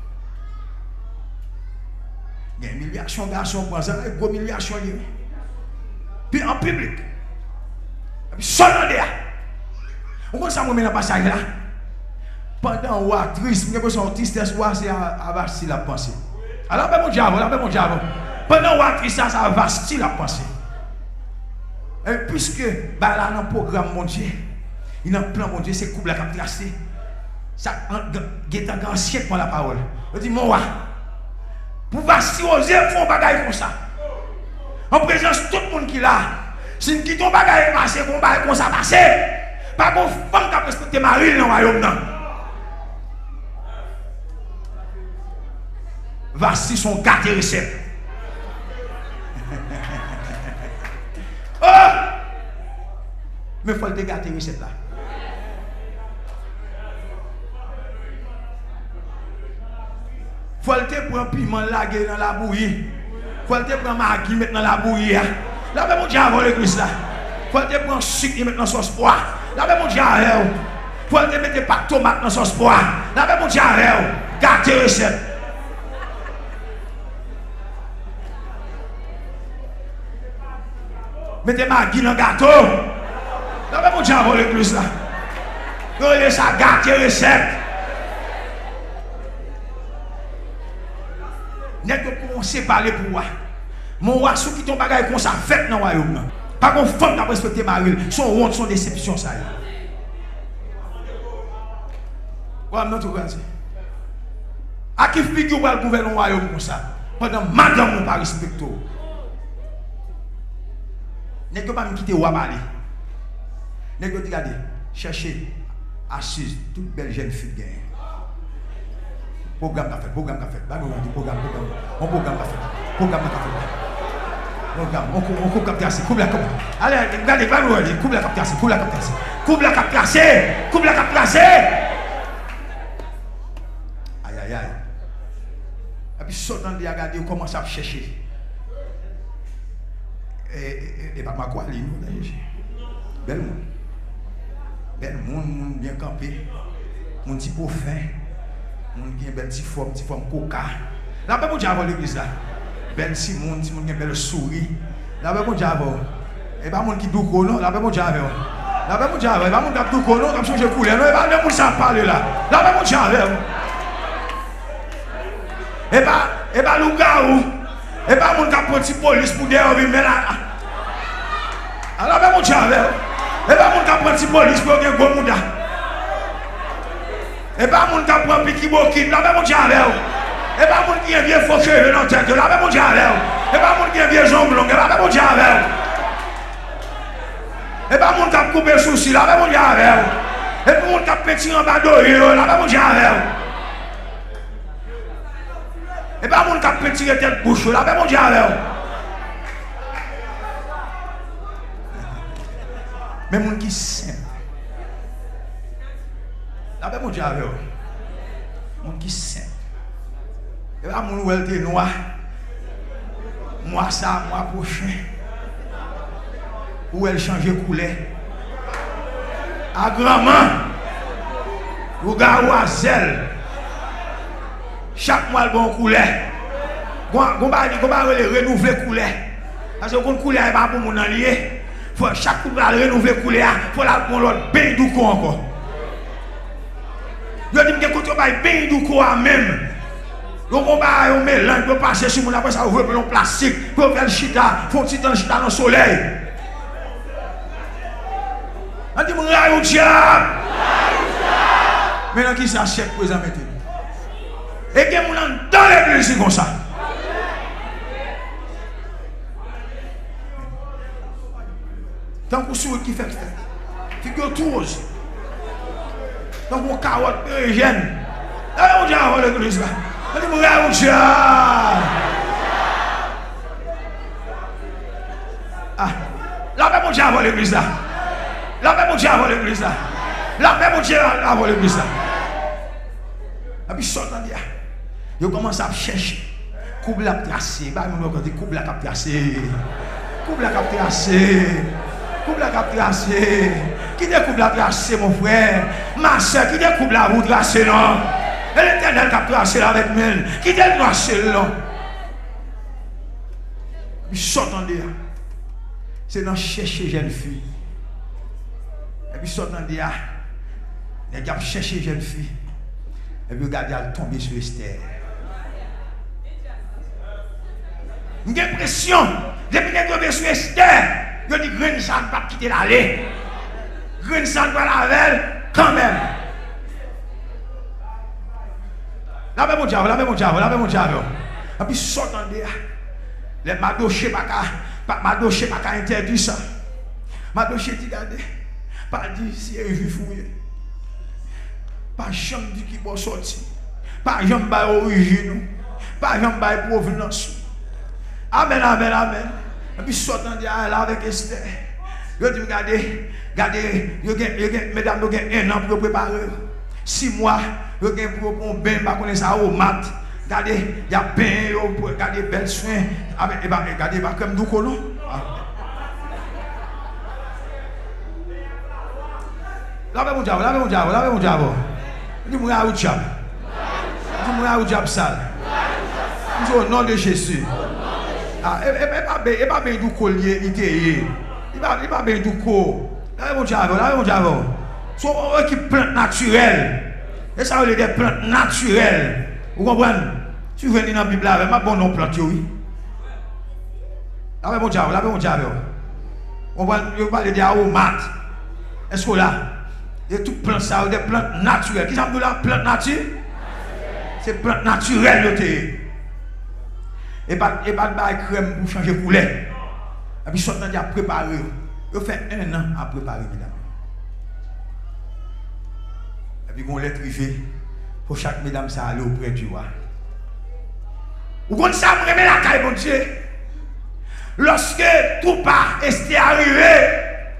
S1: Il y a une humiliation de garçons pour ça, une humiliation. Puis en public. Et puis seulement derrière. On commence à me mettre dans le passage là. Pendant ou triste, il y a une tristesse, c'est à Vasti la pensée. Alors, mon diable, pendant ou triste, ça va Vasti la pensée. Et puisque là, dans le programme, mon Dieu, il y a un plan, mon Dieu, c'est couple la cap tracé. Ça est un grand siècle pour la parole. Je dis, mon roi, pour Vasti oser faire un bagage comme ça, en présence de tout le monde qui est là, si nous quittons un bagage passé, un bagage comme ça passé, pas qu'on femme qui a respecté Marie dans le royaume. Vasti sont gâtés recettes. Oh! Mais il faut le gâter recettes là. Faut le prendre piment lagué dans la bouillie. Faut le prendre maggi mettre dans la bouillie. Là même on dit avant l'église là. Faut le prendre sucre mettre dans sauce pois. Là même on dit avant. Faut le mettre pas tomate dans sauce pois. Là même on dit avant. Gâter recette. Mettez maggi dans le gâteau. Là même on dit avant l'église là. Vous ça gâter recette. N'est pas commencer à parler pour moi. Mon roi, ceux qui t'ont bagay comme ça, fait dans le royaume. Pas qu'on femme qui a respecté Marie, son honte, son déception, ça y est. Voilà, notre gars. À qui figure le gouvernement royaume comme ça? Pendant madame on pas respecté. N'est-ce pas me quitter ou à parler. N'est-ce pas regarder, chercher assise toute belle jeune fille gagne. Programme qu'a fait, programme qu'a fait. Bah nous on programme. On programme qu'a fait. Programme qu'a fait. Programme, on coupe capter assez, coupe la coupe. Allez, regardez, pas nous coupe la capter assez, coupe la capter assez. Coupe la capter assez, coupe la capter assez. Aïe aïe aïe. Et puis sautant de regarder, on commence à chercher. Et pas ma quoi, bel monde. Bel monde bien campé. Mon petit pot fin. Mon qui a belle petite forme coca. Là ben mon diable l'église là. Belle Simon, Simon qui a belle souris. Là ben mon diable. Et pas mon qui douko non, là ben mon diable. Là ben mon diable, pas mon qui douko non, comme changer couleur non, et pas mon ça parler là. Là ben mon diable. Et pas loup-garou. Et pas mon qui prend petit police pour derrière mais là. Alors ben mon diable. Et pas mon qui prend petit police pour gagner gros mouda. Et pas mon qui prend petit bokine, là ben mon diable. Et pas mon qui a vieux faux cheveux dans la tête, là ben mon diable. Et pas mon qui a vieux jambes longues, là ben mon diable. Et pas mon qui a coupé souci, là ben mon diable. Et pas mon qui a petit en bas d'oreille, là ben mon diable. Et pas mon qui a petit en tête bouche, là ben mon diable. Mais mon qui simple. Là ben mon diable. Mon qui simple. Et là, mon ouel était noir. Moi, ça, moi, prochain. Où elle changeait couleur. À grand-maman. Ou gars ou à zèle. Chaque mois, le bon couleur. On va renouveler couleur. Parce que quand couleur n'est pas pour mon allié. Chaque couleur renouveler couleur. Il faut la prendre l'autre bain du corps encore. Je dis que quand on va bain du corps même. Donc on va un mélange, on passer sur mon après ça ouvre un plastique, pour faire le chita, faut petit temps chita dans le soleil. On dit mon rayon diable. Maintenant qui ça chèque présent mettez. Et que mon dans l'église comme ça. Tant que souris qui fait figure touze. Tant qu'on carotte gêne. Là on dit à l'église là. On dit mon rayon diable. Ah, là même mon dieu avant l'église là. Là même mon dieu avant l'église là. Là même mon dieu avant l'église là. Et puis sort dans dia. Yo commence à chercher. Coupe la tracé, bah mon dit coupe la cap tracé. Coupe la cap tracé. Coupe la cap tracé. Qui découpe la tracé mon frère? Ma soeur qui découpe la route tracé non. Et l'Éternel cap tracé avec moi. Qui découpe tracé là. Puis sort dans dia. C'est dans chercher jeune fille. Et puis sortant de là, les gars chercher jeune fille. Et puis regardez, elle tombe sur Esther. J'ai l'impression, depuis qu'elle tombe sur Esther, je dis que ça ne va pas quitter l'allée. Ça ne va la veille quand même. Là, mon diable, là, mon diable, là, mon diable. Et puis sortant de là, les madochés Madoché pas interdit ça. Madoché dit regardez, pas dit si elle veut fouiller. Pas jamais dit qui va sortir. Pas jamais pas origine. Pas jamais pas provenance. Amen, amen, amen. Et puis sortant de là avec Esther. Je dis regardez, mesdames, vous avez un an pour préparer. 6 mois, vous avez pour un bain, pas connaître ça au mat. Regardez, il y a bien, regardez, belles soins. Regardez, comme nous colons. Là, mon diable, là, mon diable, là, mon diable. Dis-moi, où diable. Dis-moi, où diable sale. Dis au nom de Jésus. Et pas bien du collier, il pas bien du corps. Là, mon diable, là, mon diable. Soit qui plante naturelle. Et ça veut dire des plantes naturelles. Vous comprenez? Si vous venez dans la Bible, avec ma bonne nom plante, oui. Là, mon diable, là, mon diable. On va parler des aromates. Est-ce que là, il y a toutes plantes, ça, des plantes naturelles. Qui ça veut dire plantes naturelles? C'est plantes naturelles. Et pas de crème pour changer poulet. Et puis, soit on a préparé. Il fait 1 an à préparer, mesdames. Et puis, on lettre privée pour chaque mesdame, ça aller auprès du roi. Vous comprenez ça, vous remettez la caille, mon Dieu. Lorsque tout part est arrivé,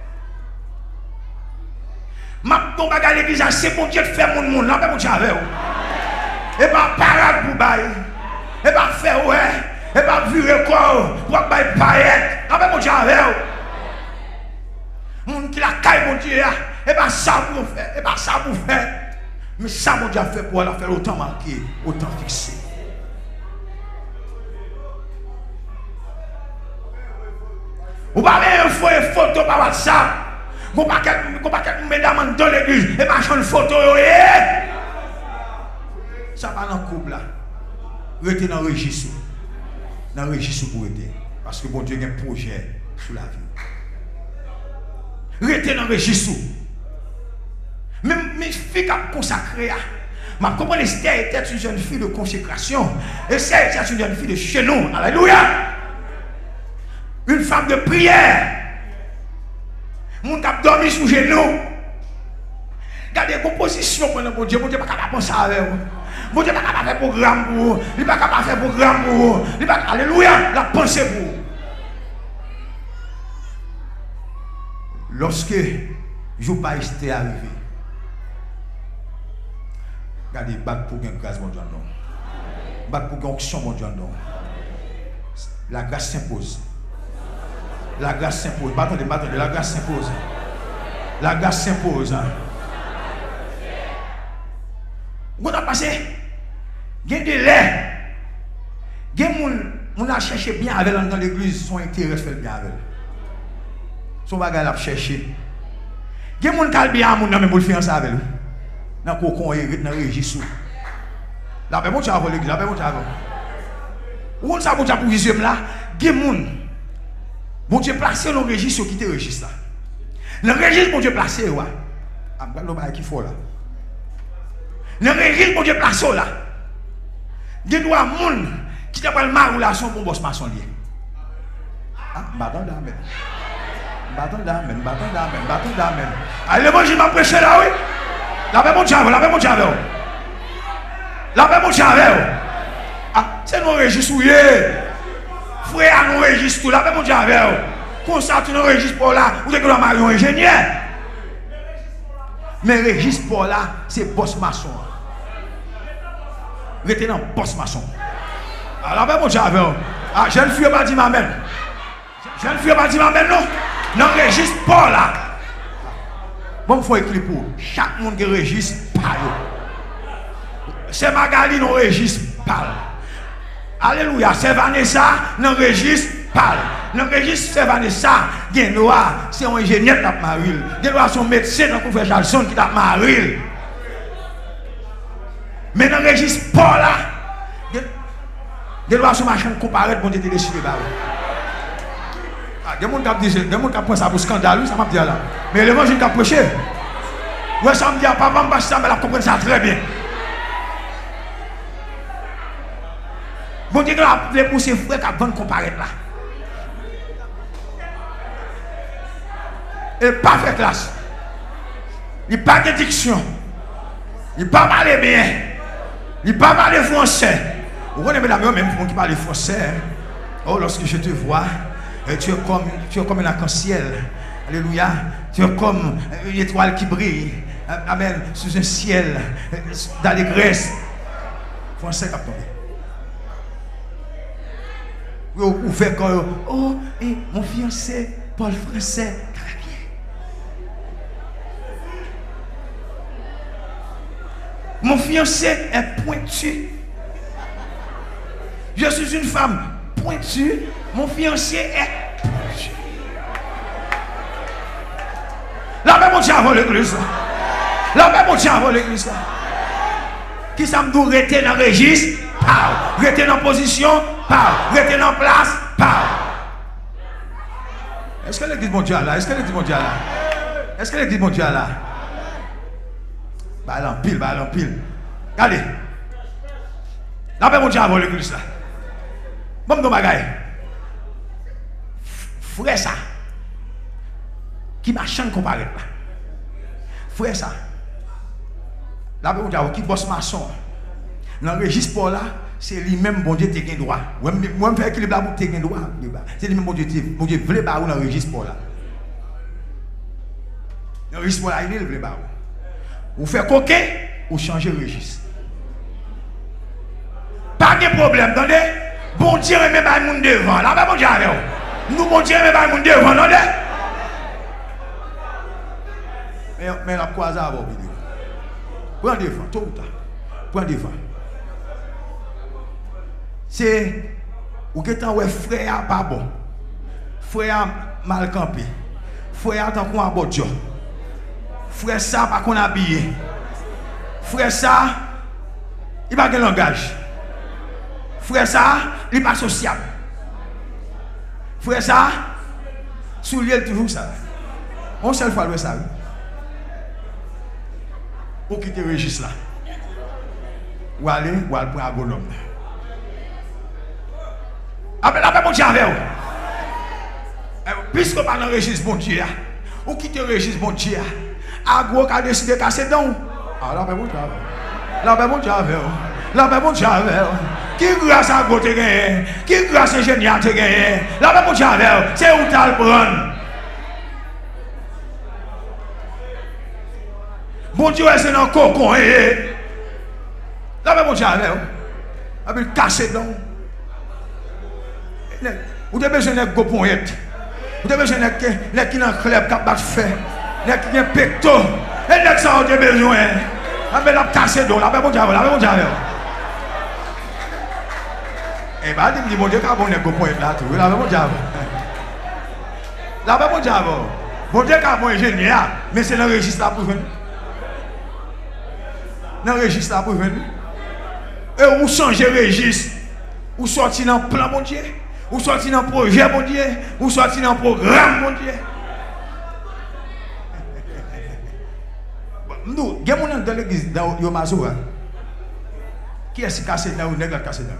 S1: ma tombe à l'église, c'est bon Dieu de faire mon monde, là, mon Dieu avec vous. Et pas parade pour bailler, et pas faire ouais, et pas virer corps pour bailler paillettes, là, mon Dieu avec vous. Mon qui la caille, mon Dieu, et pas ça pour faire, et pas ça pour faire. Mais ça, mon Dieu a fait pour la faire autant marqué, autant fixé. Vous parlez une photo par WhatsApp. Vous parlez de mesdames dans l'église et pas une photo. Ça va dans le couple là. Restez dans le registre. Dans le registre pour rester. Parce que bon Dieu a un projet sur la vie. Restez dans le registre. Même mes filles qui sont consacrées. Je comprends que Esther était une jeune fille de consécration. Esther était une jeune fille de chez nous. Alléluia. Une femme de prière. Mon qui a dormi sous genoux. Regardez la composition pendant mon Dieu. Mon Dieu n'est pas capable de penser avec vous. Mon Dieu n'est pas capable de faire programme pour vous. Il n'est pas capable de faire programme pour vous. Alléluia. La pensée pour vous. Lorsque Jopa était arrivé, regardez, bac pour une grâce, mon Dieu, non. Bac pour une onction, mon Dieu, non. La grâce s'impose. La grâce s'impose. Battez, la grâce s'impose. La grâce s'impose. Vous avez passé, il y a des laits. Il y a des gens qui ont cherché bien avec dans l'église, son intérêt fait bien avec. Son bagage a cherché. Il y a des gens qui ont bien avec nous, mais pour le fiancé avec lui. Dans le cocon, dans le registre. La paix, mon Dieu, avant l'église, la paix, mon Dieu, avant. Où ça, mon Dieu, pour visuel là, il y a des gens. Bon Dieu placé dans le registre qui te registre là. Le registre, bon Dieu placé, ouais. Ah, je qui faut là. Le registre, bon Dieu placé là. Il y a des gens qui te prennent ma relation pour boss maçon lié. Ah, bâton d'amen. Bâton d'amen, bâton d'amen, bâton d'amen. Allez, l'évangile m'a prêché là, oui. La paix, mon Dieu, la paix, mon Dieu, la paix, mon Dieu, ah, c'est nos registres, oui. Frère, nous registre tout là, mais mon Dieu, comme ça, tu nous registres pour là, vous êtes que un ingénieur. Mais registre pour là, c'est boss maçon. Restez dans boss maçon. Alors, mais mon Dieu, ah, jeune fille, pas dit ma mère. Jeune fille, pas dit ma mère, non. Non, registre pour là. Bon, il faut écrire pour chaque monde qui registre, parle. C'est Magali, nous registre, parle. Alléluia, c'est Vanessa, dans le registre, parle. Dans le registre, c'est Vanessa, c'est un ingénieur qui t'a marié. C'est un médecin dans le professeur Charlson qui t'a marié. Mais dans le registre, Paul là, il y a son machin comparé pour te décider. Il y a des gens qui prennent ça pour scandale, ça m'a dit là. Mais l'évangile qui a prêché, ouais, ça me dit, papa, je ne sais pas, mais elle comprend ça très bien. Bon Dieu, il a poussé frère qui vont comparaître là. Il n'a pas fait classe. Il n'a pas de diction. Il n'a pas parlé bien. Il n'a pas parlé français. Vous connaissez la même qui parle français. Oh, lorsque je te vois, tu es comme un arc-en-ciel. Alléluia. Tu es comme une étoile qui brille. Amen. Sous un ciel d'allégresse. Français qui a tombé. Vous faites comme, oh, et mon fiancé, Paul Français, très bien. Mon fiancé est pointu. Je suis une femme pointue. Mon fiancé est pointu. La même on avant l'église. La même on avant l'église. Qui ça me doit rester dans le registre? Parle. Rester dans position? Parle. Rester dans place? Parle. Est-ce que l'église mondiale là? Est-ce que l'église mondiale là? Est-ce que l'église mondiale là? Bah en pile, bah en pile. Regardez. La paix mondiale avant l'église là. Bon, non, bagaille. Frère ça. Qui m'a changé comparé là. Frère ça. Là, on qui bosse maçon. Dans le registre pour là, c'est lui-même, bon Dieu, qui a droit. Moi, je fais équilibre là pour te droit. C'est lui-même, bon Dieu, voulait pas dans le registre pour là. Dans le registre pour là, il est le pas. Vous faites coquin, ou changer le registre. Pas de problème, attendez. Bon Dieu, même pas le monde devant. Là, bon Dieu, nous, bon Dieu, même pas le monde devant, attendez. Mais la croisade à vos vidéos. Prends devant, tout le temps. Prends devant. C'est ou que tant ouais frère pas bon. Frère mal campé. Frère tant qu'on a bon Dieu. Frère ça pas qu'on habillé. Frère ça il pas de langage. Frère ça il pas sociable. Frère ça soulier toujours ça. On seule fois le ça. Ou quitter le registre là. Ou aller pour un bonhomme. Après, mon Dieu, puisque pas dans le registre, bon Dieu, ou quitter le registre, bon Dieu, à gros qui a décidé de casser dedans. Ah, là, mon Dieu, là, mon Dieu, là, mon Dieu, qui grâce à gros te gagné, qui grâce à ingénieur te gagné, là, mon Dieu, c'est où tu as le prendre. Bon Dieu, c'est dans le cocon, là, mon Dieu, il casser dedans. Vous avez besoin de go poète. Vous avez besoin de qui dans le club qui a fait. Les qui ont pecto. Et les qui ont besoin. La belle a cassé d'eau. La belle mon Dieu. Et bien, il dit mon Dieu, quand on est go poète là, tout. La belle mon Dieu. La belle mon Dieu. Mon Dieu, quand on est ingénieur. Mais c'est dans le registre là pour venir. Dans le registre là pour venir. Et vous changez le registre. Vous sortez dans le plan, mon Dieu. Ou sorti dans le projet, mon Dieu. Ou sorti dans le programme, mon Dieu. Nous, il y a des gens dans l'église, dans Yomazo. Qui est-ce qui casse dans ou n'est-ce pas cassé dans?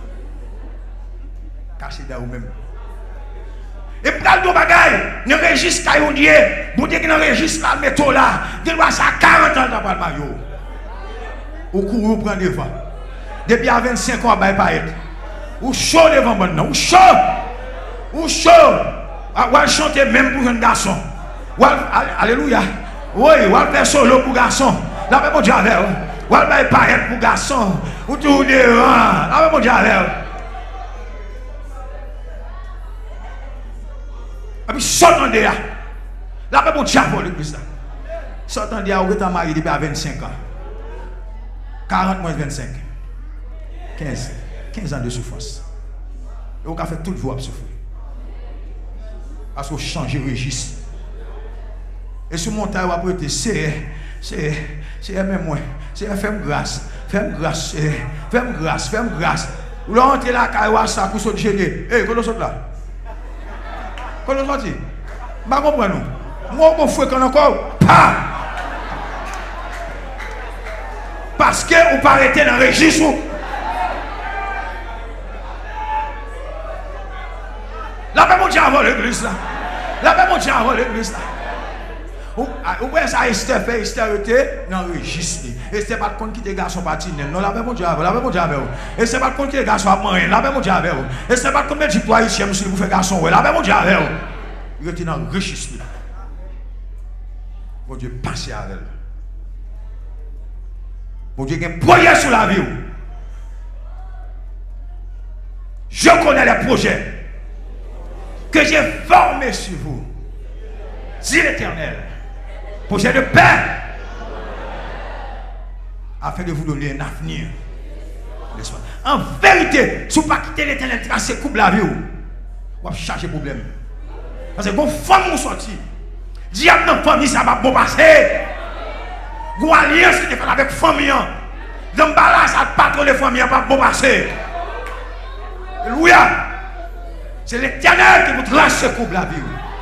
S1: Cassé dans ou même. Et pour le bagage, ne registre pas, mon Dieu. Mon Dieu qui ne registre pas, mais tout là. Il doit ça 40 ans dans le maillot. Ou couru prendre devant. Depuis à 25 ans, il ne pas être. Ou chaud devant maintenant, ou chaud. Ou chaud. Ou à chanter même pour un garçon. Ou alléluia. Oui, ou à faire solo pour garçon. Là, même mon Dieu, ou à faire paillettes pour garçon. Ou tout devant. Là, même mon Dieu. Et puis, sortant de là. Là, même mon Dieu, l'église. Sortant de là, où tu as marié depuis à 25 ans. 40 moins 25. 15 ans de souffrance. Et on a fait toute voie pour souffrir. Parce qu'on change de registre. Et ce montagne, on a prêté, c'est même moi. C'est fais-moi grâce. Fais-moi grâce. Fais-moi grâce. Fais-moi grâce. Vous rentrez là, quand ça, vous êtes gêné. Hé, quand vous êtes là? Quand vous êtes là? Je ne comprends pas. Moi, je fais qu'on encore. Pas! Parce que vous ne pas arrêter dans le registre. La paix mon Dieu avant l'église là. La paix mon Dieu avant l'église là. Ou bien ça Esther fait, Esther était dans le registre. Esther pas de compte qui des garçons patinent. Non, la paix mon Dieu avant, la paix mon Dieu avant. Esther pas de compte qui des garçons à manger. La paix mon Dieu avant. Esther pas de compte de toi ici, monsieur, vous faites garçon. La paix mon Dieu avant. Il était dans le registre. Mon Dieu passe avec elle. Mon Dieu a un projet sur la vie. Je connais les projets que j'ai formé sur vous, dit l'Éternel, projet de paix, afin de vous donner un avenir. En vérité, si vous ne pas quitter l'Éternel, tracer coupe la vie, vous allez chercher problème. Parce que vos femmes sont sorties. Diable dans la famille, ça va bon passer. Vous alliance qui est fait avec la famille. Dans le balance, ça ne pas trop les familles, pas bon passer. Alléluia. C'est l'Éternel qui vous trace ce couple la vie.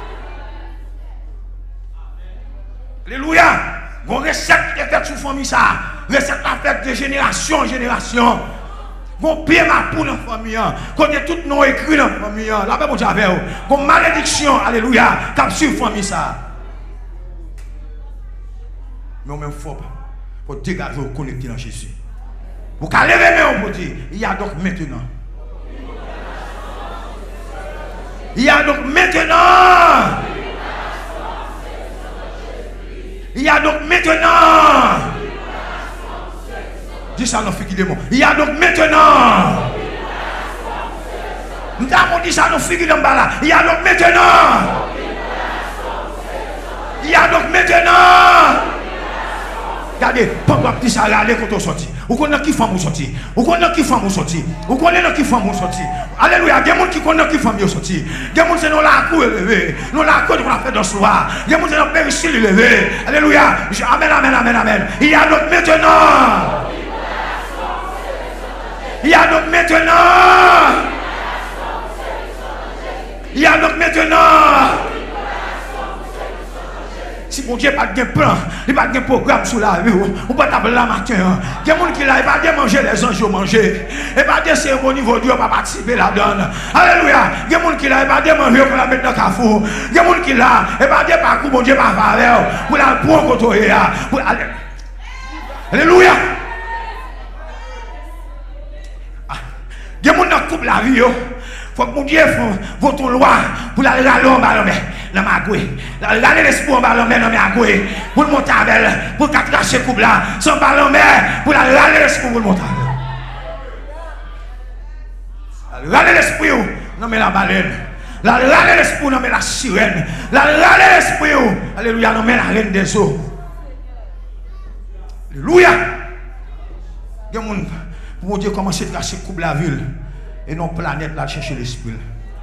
S1: Alléluia. Une recette qui est faite sous famille ça. Recette la faite de génération en génération. Gon pied ma pour dans la famille. Côté tout nom écrit dans la famille. La paix, mon Dieu, avec vous. Gon malédiction, alléluia, cap sur la famille ça. Mais on même faut dégager ou connecter dans Jésus. Vous pouvez lever mais on dire, il y a donc maintenant. Il y a donc maintenant. Il y a donc maintenant. Dis ça dans figure de mots. Il y a donc maintenant. Nous avons dit ça dans figure de mots. Il y a donc maintenant. Il y a donc maintenant. Regardez, pendant que ça allait quand on sortit. Vous connaissez qui femme vous sorti? Vous connaissez qui femme vous sorti? Vous connaissez qui femme vous sorti? Alléluia, il y a des gens qui connaissent qui femme vous sorti. Il y a des gens qui sont la cour élevée. Nous la cour qu'on a fait dans ce soir. Il y a des gens qui sont périssile élevé. Alléluia. Amen, amen, amen, amen. Il y a donc maintenant. Il y a donc maintenant. Il y a donc maintenant. Si mon Dieu n'a pas de plan, il n'a pas de programme sur la vie, on peut taper là matin. Il y a des gens qui n'ont pas de manger les anges manger. Et pas de cérémonie vaudou, pas participer là-dedans. Alléluia. Il y a des gens qui n'ont pas de manger pour la mettre dans le carrefour. Il y a des gens qui n'ont pas de parcours, mon Dieu, pas faire pour la prendre contre eux. Alléluia. Il y a des gens qui coupe la vie. Il faut que mon Dieu vote une loi pour la râler en bas dans ma gouée. La râler l'espoir en bas dans ma gouée. Pour le monter avec elle. Pour qu'elle crache coupe là. Sans ballon mer. Pour la râler l'espoir pour le monter avec elle. La râler l'espoir. Non mais la baleine. La râler l'espoir. Non mais la sirène. La râler l'espoir. Alléluia. Non mais la reine des eaux. Alléluia. Il y a des gens pour Dieu commencer à cracher coupe la ville. Et non planète là chercher l'esprit.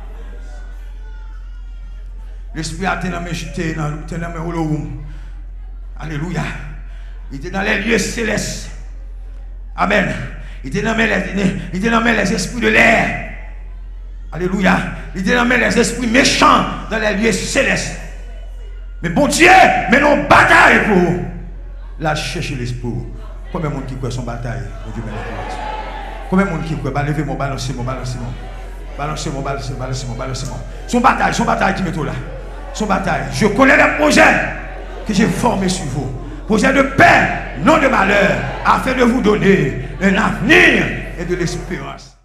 S1: L'esprit a été dans mes holorum. Alléluia. Il était dans les lieux célestes. Amen. Il était dans les esprits de l'air. Alléluia. Il était dans les esprits méchants dans les lieux célestes. Mais bon Dieu, mais non bataille pour la chercher l'esprit. Combien de monde qui croit son bataille pour Dieu merci. Combien de monde qui peut lever-moi, balancez-moi. Son bataille qui met tout là. Son bataille. Je connais les projets que j'ai formés sur vous. Projets de paix, non de malheur, afin de vous donner un avenir et de l'espérance.